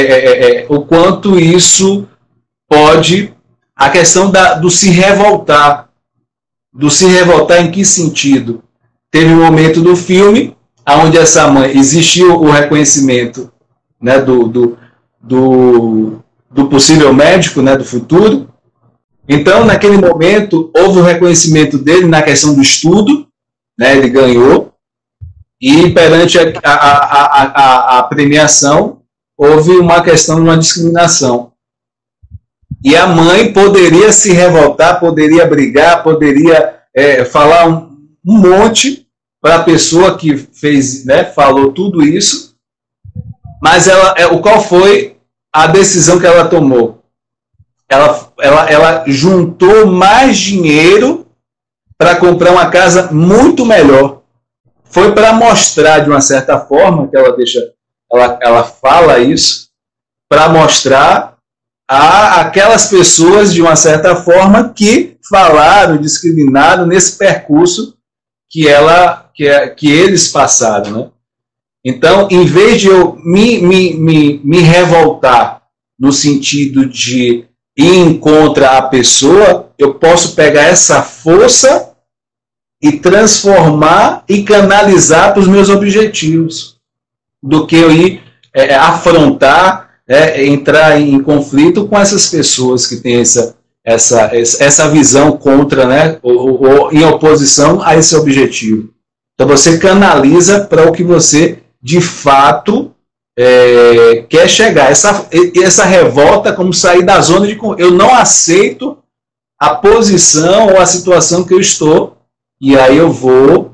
Speaker 1: isso pode, a questão do se revoltar. Do se revoltar em que sentido? Teve um momento do filme onde essa mãe, existiu o reconhecimento, né, do possível médico, né, do futuro. Então, naquele momento, houve o reconhecimento dele na questão do estudo, né, ele ganhou, e perante a premiação, houve uma questão de uma discriminação. E a mãe poderia se revoltar, poderia brigar, poderia falar um monte para a pessoa que fez, né, falou tudo isso, mas qual foi a decisão que ela tomou? Ela juntou mais dinheiro para comprar uma casa muito melhor. Foi para mostrar, de uma certa forma, que ela fala isso, para mostrar aquelas pessoas, de uma certa forma, que falaram, discriminaram nesse percurso que eles passaram, né? Então, em vez de eu me revoltar no sentido de ir contra a pessoa, eu posso pegar essa força e transformar e canalizar para os meus objetivos, do que eu ir afrontar, entrar em conflito com essas pessoas que têm essa visão contra, né, ou em oposição a esse objetivo. Então você canaliza para o que você de fato quer chegar. Essa revolta, como sair da zona de conforto. Eu não aceito a posição ou a situação que eu estou, e aí eu vou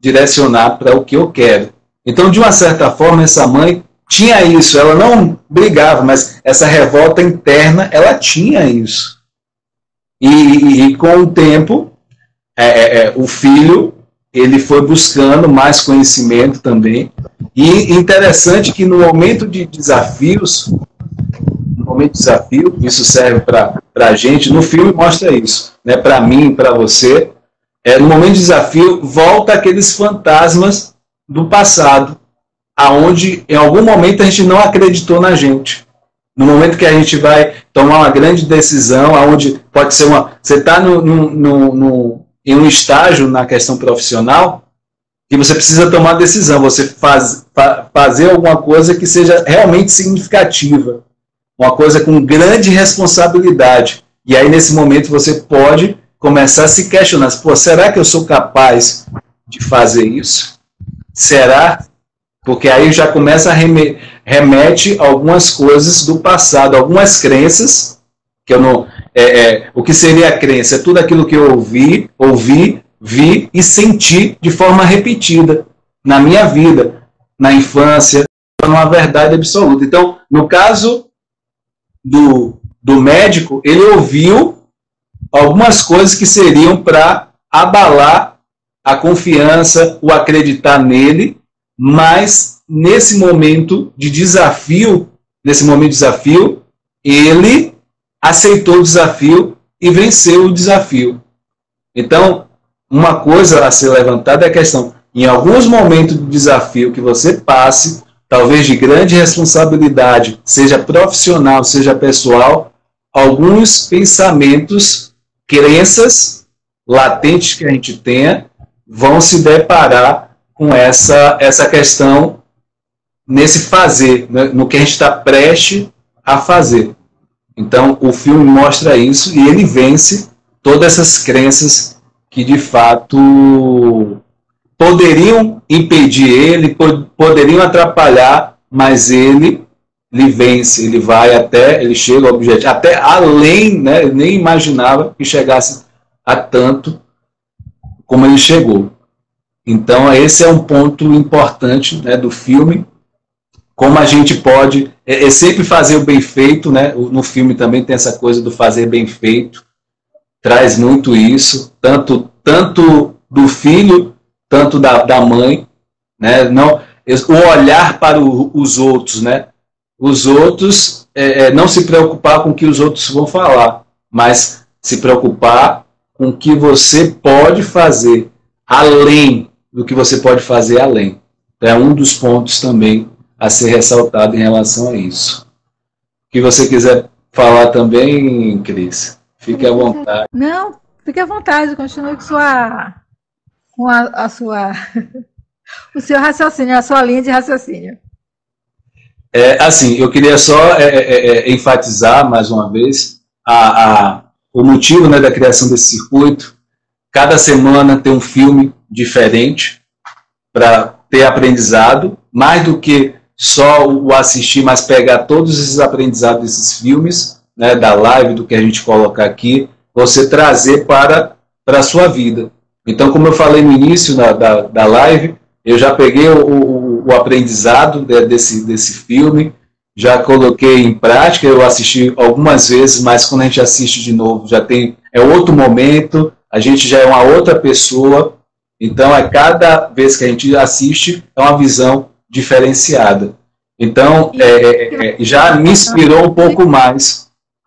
Speaker 1: direcionar para o que eu quero. Então, de uma certa forma, essa mãe tinha isso, ela não brigava, mas essa revolta interna, ela tinha isso. E com o tempo, o filho, ele foi buscando mais conhecimento também. E interessante que no momento de desafios, isso serve para a gente, no filme mostra isso, né? Para mim, para você, no momento de desafio, volta aqueles fantasmas do passado, aonde em algum momento a gente não acreditou na gente. No momento que a gente vai tomar uma grande decisão, aonde pode ser você está em um estágio na questão profissional e você precisa tomar decisão, você fazer alguma coisa que seja realmente significativa, uma coisa com grande responsabilidade. E aí, nesse momento, você pode começar a se questionar, pô, será que eu sou capaz de fazer isso? Será? Porque aí já começa a remete algumas coisas do passado, algumas crenças, que eu não... o que seria a crença? É tudo aquilo que eu ouvi, vi e senti de forma repetida na minha vida, na infância, uma verdade absoluta. Então, no caso do médico, ele ouviu algumas coisas que seriam para abalar a confiança, o acreditar nele, mas nesse momento de desafio, ele aceitou o desafio e venceu o desafio. Então, uma coisa a ser levantada é a questão, em alguns momentos de desafio que você passe, talvez de grande responsabilidade, seja profissional, seja pessoal, alguns pensamentos, crenças latentes que a gente tenha, vão se deparar com essa questão nesse fazer, né, no que a gente está prestes a fazer. Então, o filme mostra isso e ele vence todas essas crenças que, de fato, poderiam impedir ele, poderiam atrapalhar, mas ele vence, ele chega ao objetivo, até além, né, eu nem imaginava que chegasse a tanto como ele chegou. Então, esse é um ponto importante, né, do filme, como a gente pode sempre fazer o bem feito, né? No filme também tem essa coisa do fazer bem feito, traz muito isso, tanto do filho, tanto da mãe, né? Não, o olhar para os outros, né? Os outros, não se preocupar com o que os outros vão falar, mas se preocupar com o que você pode fazer além do que você pode fazer além. Então, é um dos pontos também a ser ressaltado em relação a isso. O que você quiser falar também, Cris, fique à vontade.
Speaker 2: Não, fique à vontade, continue com a sua o seu raciocínio, a sua linha de raciocínio.
Speaker 1: Assim, eu queria só enfatizar mais uma vez o motivo, né, da criação desse circuito. Cada semana tem um filme diferente para ter aprendizado, mais do que só o assistir, mas pegar todos esses aprendizados desses filmes, né, da live, do que a gente coloca aqui, você trazer para a sua vida. Então, como eu falei no início da live, eu já peguei o aprendizado desse filme, já coloquei em prática, eu assisti algumas vezes, mas quando a gente assiste de novo, é outro momento, a gente já é uma outra pessoa, então cada vez que a gente assiste, é uma visão diferenciada. Então, já me inspirou um pouco mais.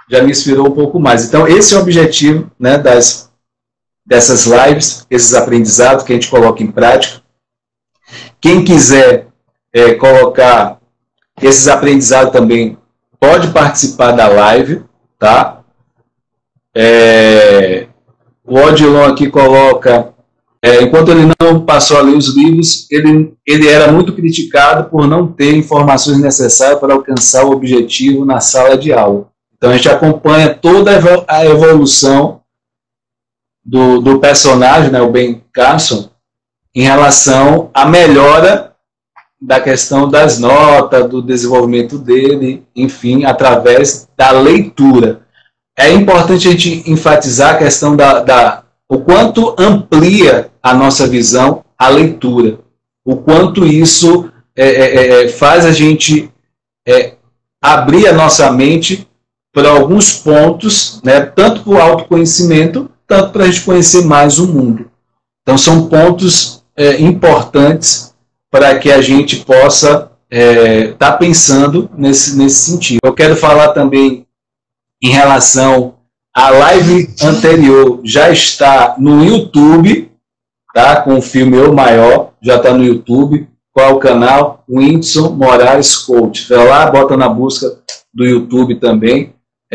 Speaker 1: Então, esse é o objetivo, né, dessas lives, esses aprendizados que a gente coloca em prática. Quem quiser colocar esses aprendizados também, pode participar da live, tá? O Odilon aqui coloca... enquanto ele não passou a ler os livros, ele era muito criticado por não ter informações necessárias para alcançar o objetivo na sala de aula. Então, a gente acompanha toda a evolução do personagem, né, o Ben Carson, em relação à melhora da questão das notas, do desenvolvimento dele, enfim, através da leitura. É importante a gente enfatizar a questão o quanto amplia a nossa visão a leitura. O quanto isso faz a gente abrir a nossa mente para alguns pontos, né, tanto para o autoconhecimento, tanto para a gente conhecer mais o mundo. Então, são pontos importantes para que a gente possa estar pensando nesse sentido. Eu quero falar também em relação à live anterior, já está no YouTube, tá? Com o filme Eu Maior, já está no YouTube. Qual é o canal? Whindersson Moraes Coach. Vai lá, bota na busca do YouTube também.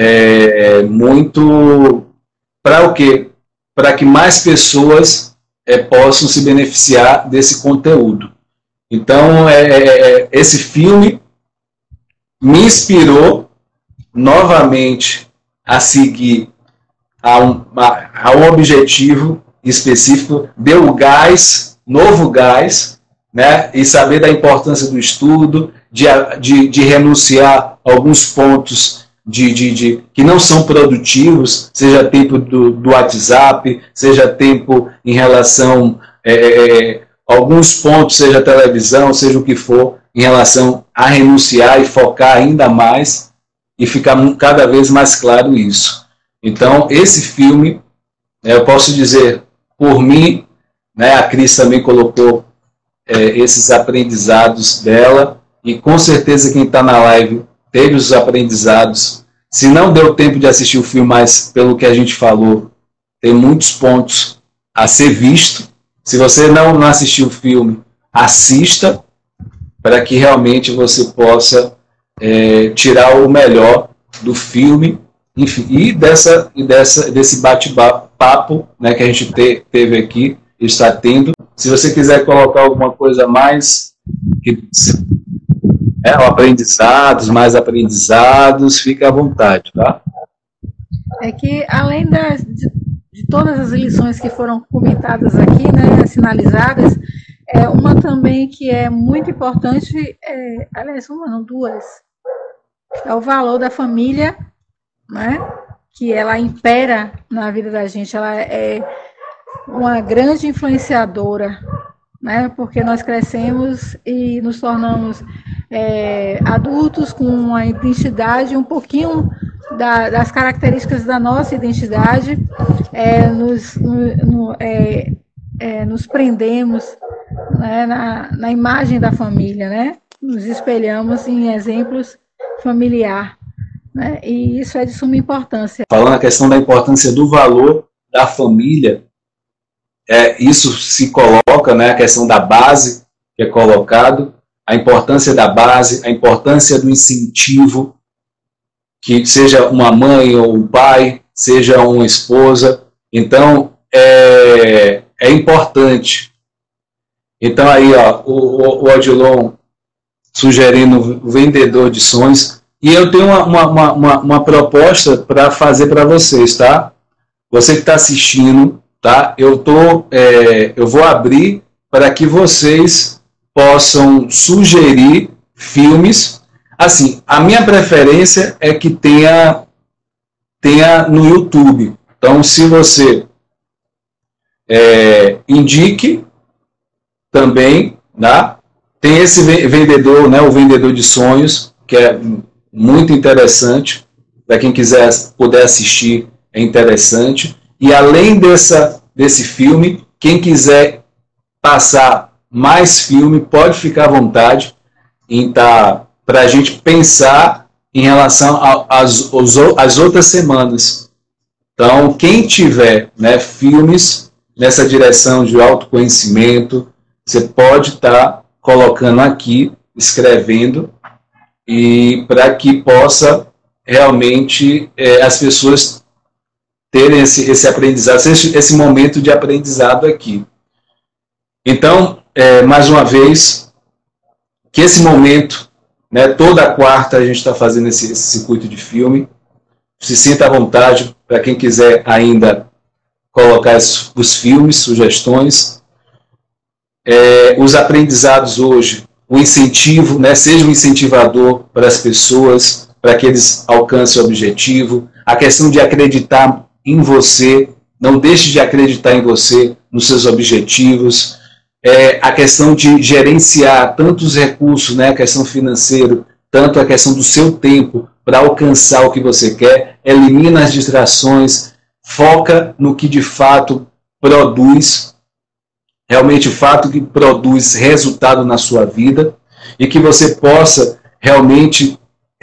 Speaker 1: Muito para o quê? Para que mais pessoas possam se beneficiar desse conteúdo. Então, esse filme me inspirou novamente a seguir a um objetivo específico, deu gás, novo gás, né? E saber da importância do estudo, de renunciar a alguns pontos que não são produtivos, seja tempo do WhatsApp, seja tempo em relação alguns pontos, seja televisão, seja o que for, em relação a renunciar e focar ainda mais e ficar cada vez mais claro isso. Então, esse filme, eu posso dizer, por mim, né, a Cris também colocou esses aprendizados dela, e com certeza quem está na live teve os aprendizados. Se não deu tempo de assistir o filme, mas pelo que a gente falou, tem muitos pontos a ser visto. Se você não assistiu o filme, assista, para que realmente você possa tirar o melhor do filme, enfim, e desse bate-papo, né, que a gente teve aqui, está tendo. Se você quiser colocar alguma coisa a mais, mais aprendizados, fique à vontade, tá?
Speaker 2: É que, além de todas as lições que foram comentadas aqui, né, sinalizadas, uma também que é muito importante, aliás, uma não, duas, é o valor da família, né, que ela impera na vida da gente, ela é uma grande influenciadora, né, porque nós crescemos e nos tornamos adultos com uma identidade um pouquinho das características da nossa identidade, nos prendemos, né, na imagem da família, né? Nos espelhamos em exemplos familiares, né? E isso é de suma importância.
Speaker 1: Falando a questão da importância do valor da família, isso se coloca, né, a questão da base que é colocado, a importância da base, a importância do incentivo, que seja uma mãe ou um pai, seja uma esposa. Então, é importante. Então, aí, ó, o Odilon sugerindo o vendedor de sonhos. E eu tenho uma proposta para fazer para vocês, tá? Você que está assistindo, tá? Eu vou abrir para que vocês possam sugerir filmes. Assim, a minha preferência é que tenha no YouTube. Então, se você indique também, tá? Tem esse vendedor, né, o vendedor de sonhos, que é muito interessante, para quem puder assistir, é interessante. E além desse filme, quem quiser passar mais filme, pode ficar à vontade em para a gente pensar em relação às outras semanas. Então, quem tiver, né, filmes nessa direção de autoconhecimento, você pode estar colocando aqui, escrevendo, e para que possa realmente as pessoas terem esse aprendizado, esse momento de aprendizado aqui. Então, mais uma vez, que esse momento, né, toda quarta a gente está fazendo esse circuito de filme. Se sinta à vontade para quem quiser ainda colocar os filmes, sugestões. Os aprendizados hoje, o incentivo, né, seja um incentivador para as pessoas, para que eles alcancem o objetivo. A questão de acreditar em você, não deixe de acreditar em você, nos seus objetivos. a questão de gerenciar tanto os recursos, né, a questão financeira, tanto a questão do seu tempo para alcançar o que você quer, elimina as distrações, foca no que de fato produz, realmente o fato que produz resultado na sua vida, e que você possa realmente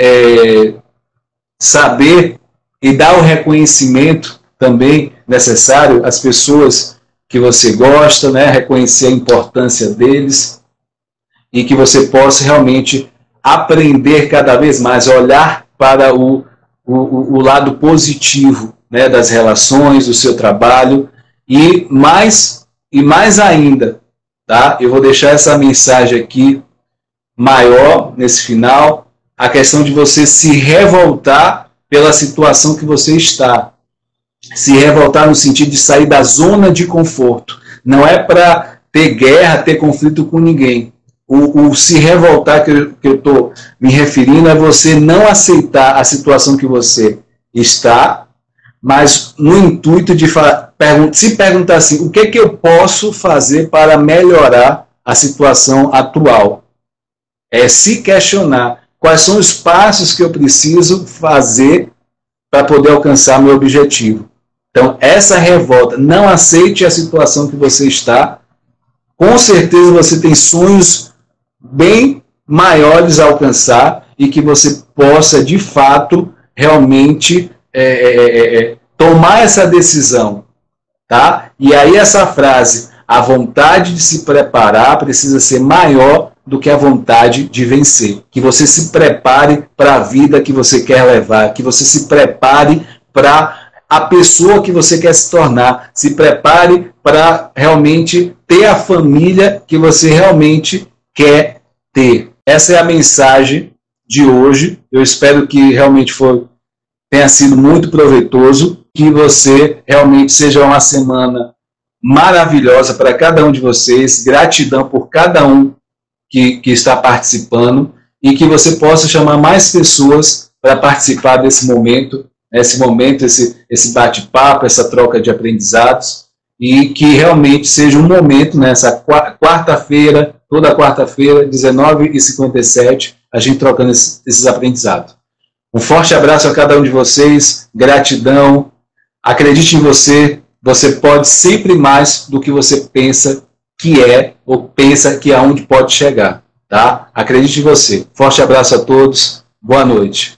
Speaker 1: saber e dar o reconhecimento também necessário às pessoas que você gosta, né? Reconhecer a importância deles, e que você possa realmente aprender cada vez mais, olhar para o lado positivo, né, das relações, do seu trabalho, e mais ainda, tá? Eu vou deixar essa mensagem aqui maior nesse final, a questão de você se revoltar pela situação que você está. Se revoltar no sentido de sair da zona de conforto. Não é para ter guerra, ter conflito com ninguém. O se revoltar que eu estou me referindo é você não aceitar a situação que você está, mas no intuito de se perguntar assim, o que é que eu posso fazer para melhorar a situação atual? É se questionar quais são os passos que eu preciso fazer para poder alcançar meu objetivo. Então, essa revolta, não aceite a situação que você está. Com certeza você tem sonhos bem maiores a alcançar, e que você possa, de fato, realmente tomar essa decisão. Tá? E aí essa frase, a vontade de se preparar precisa ser maior do que a vontade de vencer. Que você se prepare para a vida que você quer levar, que você se prepare para a pessoa que você quer se tornar, se prepare para realmente ter a família que você realmente quer ter. Essa é a mensagem de hoje. Eu espero que realmente tenha sido muito proveitoso, que você realmente seja uma semana maravilhosa para cada um de vocês, gratidão por cada um que está participando, e que você possa chamar mais pessoas para participar desse momento, esse bate-papo, essa troca de aprendizados, e que realmente seja um momento, nessa quarta-feira, toda quarta-feira, 19h57, a gente trocando esses aprendizados. Um forte abraço a cada um de vocês, gratidão, acredite em você, você pode sempre mais do que você pensa que é, ou pensa que é onde pode chegar, tá? Acredite em você. Forte abraço a todos, boa noite.